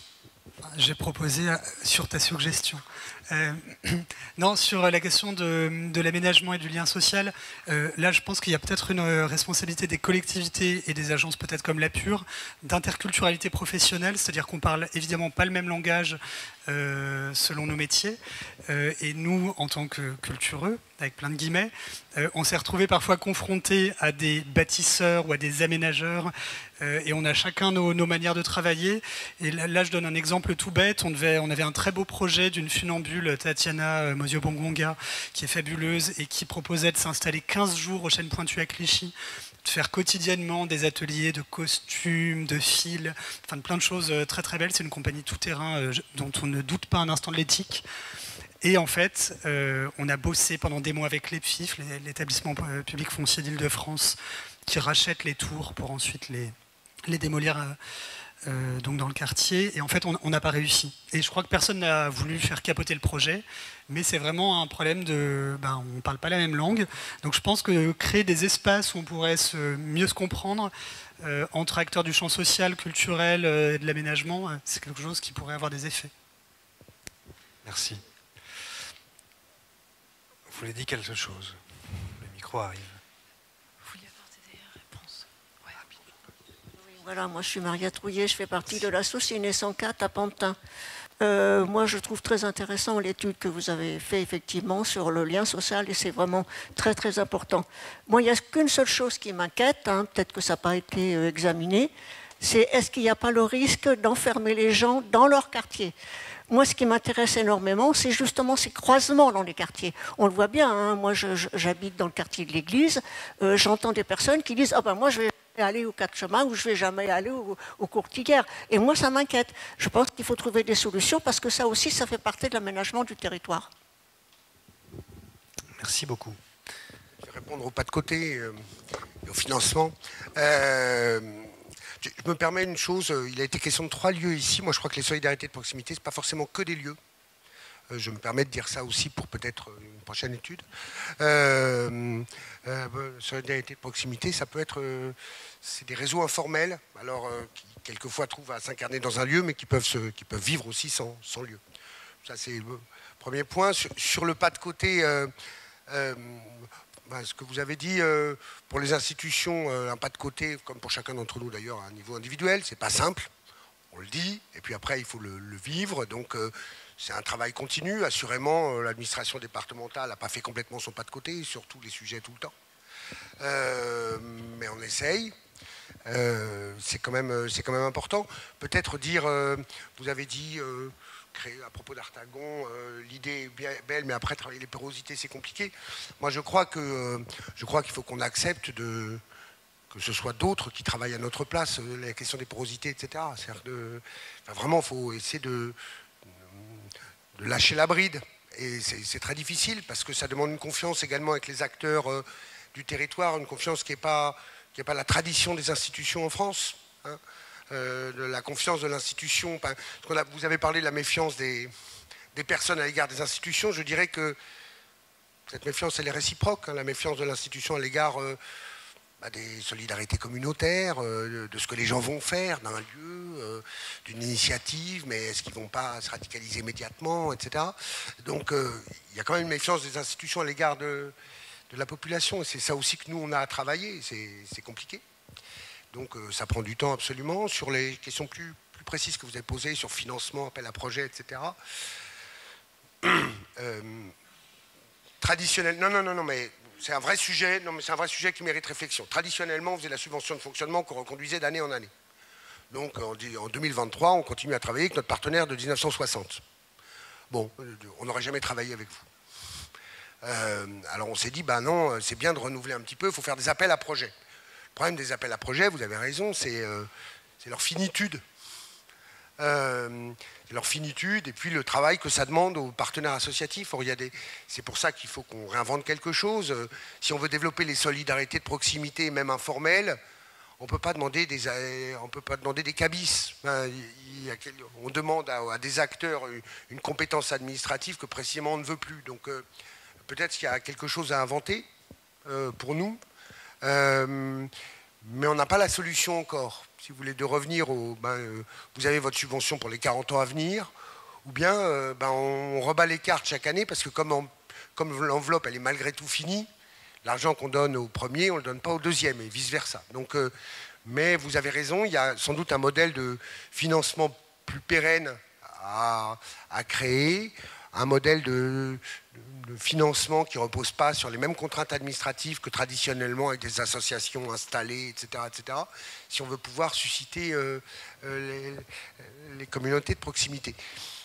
J'ai proposé sur ta suggestion. Euh, non, sur la question de, de l'aménagement et du lien social, euh, là je pense qu'il y a peut-être une responsabilité des collectivités et des agences peut-être comme la Pure, d'interculturalité professionnelle, c'est-à-dire qu'on parle évidemment pas le même langage euh, selon nos métiers. Euh, et nous, en tant que cultureux, avec plein de guillemets, euh, on s'est retrouvés parfois confrontés à des bâtisseurs ou à des aménageurs, euh, et on a chacun nos, nos manières de travailler. Et là, là, je donne un exemple tout bête. On, devait, on avait un très beau projet d'une funambule, Tatiana Mosio-Bongonga, qui est fabuleuse et qui proposait de s'installer quinze jours au Chêne Pointu à Clichy faire quotidiennement des ateliers de costumes, de fils, enfin de plein de choses très très belles. C'est une compagnie tout-terrain euh, dont on ne doute pas un instant de l'éthique. Et en fait, euh, on a bossé pendant des mois avec l'E P F I F, l'établissement public foncier d'Île-de-France, qui rachète les tours pour ensuite les, les démolir euh, euh, donc dans le quartier. Et en fait, on n'a pas réussi. Et je crois que personne n'a voulu faire capoter le projet, mais c'est vraiment un problème de... Ben, on ne parle pas la même langue. Donc je pense que créer des espaces où on pourrait se, mieux se comprendre euh, entre acteurs du champ social, culturel euh, et de l'aménagement, euh, c'est quelque chose qui pourrait avoir des effets. Merci. Vous voulez dire quelque chose? Le micro arrive. Vous vouliez apporter des réponses? Ouais. Oui, voilà, moi je suis Maria Trouillet, je fais partie de l'asso Ciné cent quatre à Pantin. Euh, moi je trouve très intéressant l'étude que vous avez fait effectivement sur le lien social et c'est vraiment très très important. Moi il n'y a qu'une seule chose qui m'inquiète, hein, peut-être que ça n'a pas été euh, examiné, c'est est-ce qu'il n'y a pas le risque d'enfermer les gens dans leur quartier? Moi, ce qui m'intéresse énormément, c'est justement ces croisements dans les quartiers. On le voit bien, hein, moi j'habite dans le quartier de l'église, euh, j'entends des personnes qui disent « Ah ben moi je vais aller au quatre chemins ou je ne vais jamais aller au, au Courtiguère ». Et moi ça m'inquiète. Je pense qu'il faut trouver des solutions parce que ça aussi, ça fait partie de l'aménagement du territoire. Merci beaucoup. Je vais répondre au pas de côté euh, et au financement. Euh, Je me permets une chose, il a été question de trois lieux ici. Moi, je crois que les solidarités de proximité, ce n'est pas forcément que des lieux. Je me permets de dire ça aussi pour peut-être une prochaine étude. Euh, euh, solidarité de proximité, ça peut être euh, c'est des réseaux informels, alors euh, qui quelquefois trouvent à s'incarner dans un lieu, mais qui peuvent, se, qui peuvent vivre aussi sans, sans lieu. Ça, c'est le premier point. Sur, sur le pas de côté... Euh, euh, Ben, ce que vous avez dit, euh, pour les institutions, euh, un pas de côté, comme pour chacun d'entre nous d'ailleurs, à un niveau individuel, c'est pas simple, on le dit, et puis après il faut le, le vivre, donc euh, c'est un travail continu, assurément, euh, l'administration départementale n'a pas fait complètement son pas de côté, sur tous les sujets tout le temps, euh, mais on essaye, euh, c'est quand même, c'est quand même important, peut-être dire, euh, vous avez dit... Euh, à propos d'Artagon, euh, l'idée est bien belle, mais après travailler les porosités, c'est compliqué. Moi, je crois que euh, je crois qu'il faut qu'on accepte de, que ce soit d'autres qui travaillent à notre place, euh, la question des porosités, et cetera. De, enfin, vraiment, il faut essayer de, de lâcher la bride. Et c'est très difficile parce que ça demande une confiance également avec les acteurs euh, du territoire, une confiance qui n'est pas, qui n'est pas la tradition des institutions en France. Hein. Euh, de la confiance de l'institution. Vous avez parlé de la méfiance des, des personnes à l'égard des institutions. Je dirais que cette méfiance, elle est réciproque. Hein, la méfiance de l'institution à l'égard euh, bah, des solidarités communautaires, euh, de ce que les gens vont faire d'un lieu, euh, d'une initiative, mais est-ce qu'ils ne vont pas se radicaliser immédiatement, et cetera. Donc, euh, il y a quand même une méfiance des institutions à l'égard de, de la population. Et c'est ça aussi que nous, on a à travailler. C'est compliqué. Donc euh, ça prend du temps absolument. Sur les questions plus, plus précises que vous avez posées, sur financement, appel à projet, et cetera. euh, traditionnel, non, non, non, non, mais c'est un vrai sujet, non, mais c'est un vrai sujet qui mérite réflexion. Traditionnellement, on faisait la subvention de fonctionnement qu'on reconduisait d'année en année. Donc en, en deux mille vingt-trois, on continue à travailler avec notre partenaire de mille neuf cent soixante. Bon, on n'aurait jamais travaillé avec vous. Euh, alors on s'est dit, ben non, c'est bien de renouveler un petit peu, il faut faire des appels à projets. Le problème des appels à projets, vous avez raison, c'est euh, leur finitude. Euh, leur finitude et puis le travail que ça demande aux partenaires associatifs. C'est pour ça qu'il faut qu'on réinvente quelque chose. Si on veut développer les solidarités de proximité, même informelles, on ne peut pas demander des, on peut pas demander des cabis. Il y a, on demande à, à des acteurs une compétence administrative que précisément on ne veut plus. Donc euh, peut-être qu'il y a quelque chose à inventer euh, pour nous. Euh, mais on n'a pas la solution encore. Si vous voulez de revenir au... Ben, euh, vous avez votre subvention pour les quarante ans à venir, ou bien euh, ben, on rebat les cartes chaque année, parce que comme, en, comme l'enveloppe elle est malgré tout finie, l'argent qu'on donne au premier, on ne le donne pas au deuxième, et vice-versa. Donc, euh, mais vous avez raison, il y a sans doute un modèle de financement plus pérenne à, à créer, un modèle de, de financement qui ne repose pas sur les mêmes contraintes administratives que traditionnellement avec des associations installées, et cetera, et cetera, si on veut pouvoir susciter euh, les, les communautés de proximité.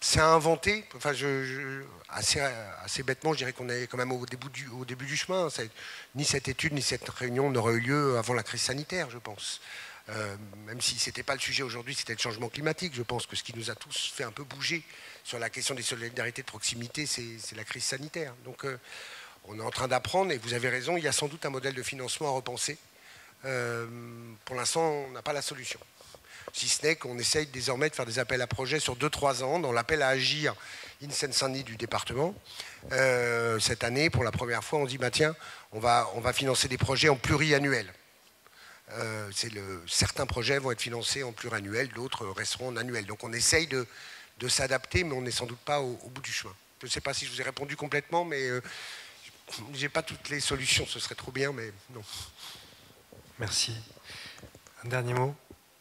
c'est à inventer. Enfin, je, je, assez, assez bêtement, je dirais qu'on est quand même au début du, au début du chemin. Ni cette étude, ni cette réunion n'aurait eu lieu avant la crise sanitaire, je pense. Euh, même si ce n'était pas le sujet aujourd'hui, c'était le changement climatique. Je pense que ce qui nous a tous fait un peu bouger sur la question des solidarités de proximité, c'est la crise sanitaire. Donc euh, on est en train d'apprendre, et vous avez raison, il y a sans doute un modèle de financement à repenser. Euh, pour l'instant, on n'a pas la solution. Si ce n'est qu'on essaye désormais de faire des appels à projets sur deux trois ans, dans l'appel à agir in Seine-Saint-Denis du département. Euh, cette année, pour la première fois, on dit, bah, tiens, on va, on va financer des projets en pluriannuel. Euh, le, certains projets vont être financés en pluriannuel, d'autres resteront en annuel. Donc on essaye de, de s'adapter, mais on n'est sans doute pas au, au bout du chemin. Je ne sais pas si je vous ai répondu complètement, mais euh, je n'ai pas toutes les solutions, ce serait trop bien, mais non. Merci. Un dernier mot?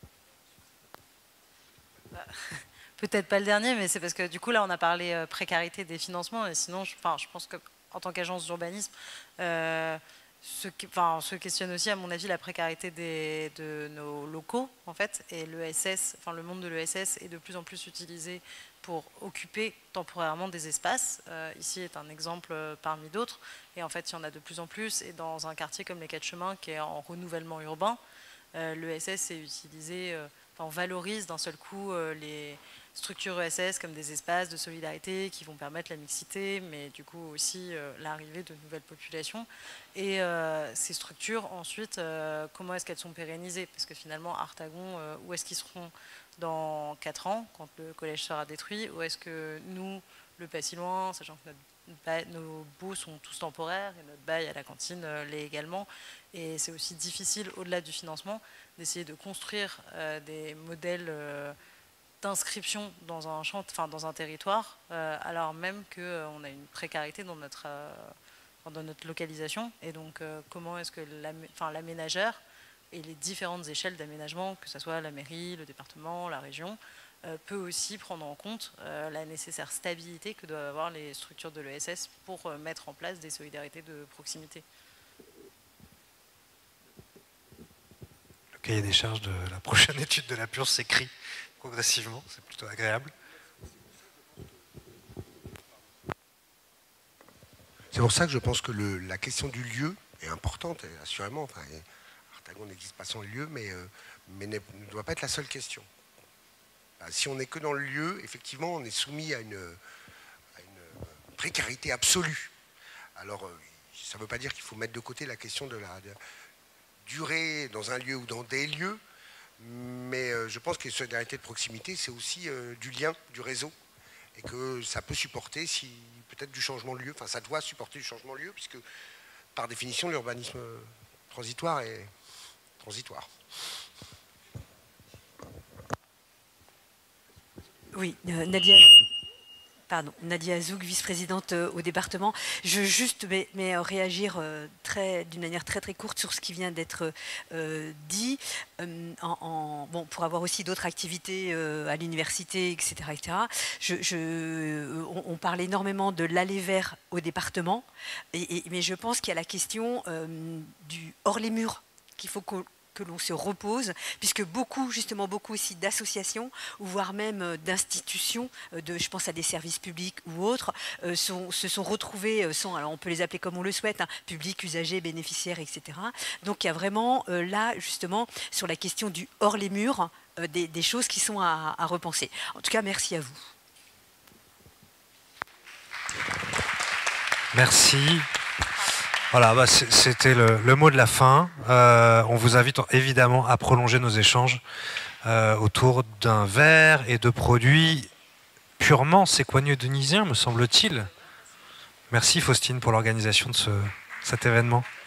Peut-être pas le dernier, mais c'est parce que du coup, là, on a parlé euh, précarité des financements, et sinon, je, je pense qu'en tant qu'agence d'urbanisme, euh, se, enfin, se questionne aussi, à mon avis, la précarité des, de nos locaux, en fait, et l'E S S, enfin, le monde de l'E S S est de plus en plus utilisé pour occuper temporairement des espaces. Euh, ici est un exemple euh, parmi d'autres, et en fait, il y en a de plus en plus, et dans un quartier comme les Quatre Chemins, qui est en renouvellement urbain, euh, l'E S S est utilisé, euh, enfin, on valorise d'un seul coup euh, les structures E S S comme des espaces de solidarité qui vont permettre la mixité, mais du coup aussi euh, l'arrivée de nouvelles populations. Et euh, ces structures, ensuite, euh, comment est-ce qu'elles sont pérennisées? Parce que finalement, Artagon, euh, où est-ce qu'ils seront dans quatre ans, quand le collège sera détruit? Ou est-ce que nous, le pas si loin, sachant que notre bail, nos baux sont tous temporaires, et notre bail à la cantine euh, l'est également, et c'est aussi difficile, au-delà du financement, d'essayer de construire euh, des modèles euh, d'inscription dans un champ, enfin dans un territoire, euh, alors même qu'on euh, a une précarité dans notre, euh, dans notre localisation. Et donc, euh, comment est-ce que l'aménageur et les différentes échelles d'aménagement, que ce soit la mairie, le département, la région, euh, peut aussi prendre en compte euh, la nécessaire stabilité que doivent avoir les structures de l'E S S pour euh, mettre en place des solidarités de proximité. Le cahier des charges de la prochaine étude de la Purge s'écrit progressivement, c'est plutôt agréable. C'est pour ça que je pense que le, la question du lieu est importante, assurément. Enfin, Artagon n'existe pas sans lieu, mais, euh, mais ne doit pas être la seule question. Enfin, si on n'est que dans le lieu, effectivement, on est soumis à une, à une précarité absolue. Alors, euh, ça ne veut pas dire qu'il faut mettre de côté la question de la de durée dans un lieu ou dans des lieux, mais euh, je pense que la solidarité de proximité, c'est aussi euh, du lien, du réseau, et que ça peut supporter si peut-être du changement de lieu, enfin ça doit supporter du changement de lieu, puisque par définition l'urbanisme transitoire est transitoire. Oui, euh, Nadia. Pardon, Nadia Azouk, vice-présidente au département. Je veux juste mais, mais réagir très, d'une manière très très courte sur ce qui vient d'être euh, dit. Euh, en, en, bon, pour avoir aussi d'autres activités euh, à l'université, et cetera, et cetera. Je, je, on, on parle énormément de l'aller vers au département, et, et, mais je pense qu'il y a la question euh, du hors les murs qu'il faut qu'on que l'on se repose, puisque beaucoup, justement beaucoup aussi d'associations, ou voire même d'institutions, de, je pense à des services publics ou autres, euh, sont, se sont retrouvés, sont, alors on peut les appeler comme on le souhaite, hein, publics, usagers, bénéficiaires, et cetera. Donc il y a vraiment euh, là, justement, sur la question du hors les murs, euh, des, des choses qui sont à, à repenser. En tout cas, merci à vous. Merci. Voilà, bah c'était le, le mot de la fin. Euh, on vous invite évidemment à prolonger nos échanges euh, autour d'un verre et de produits purement séquagno-denisien, me semble-t-il. Merci Faustine pour l'organisation de ce, cet événement.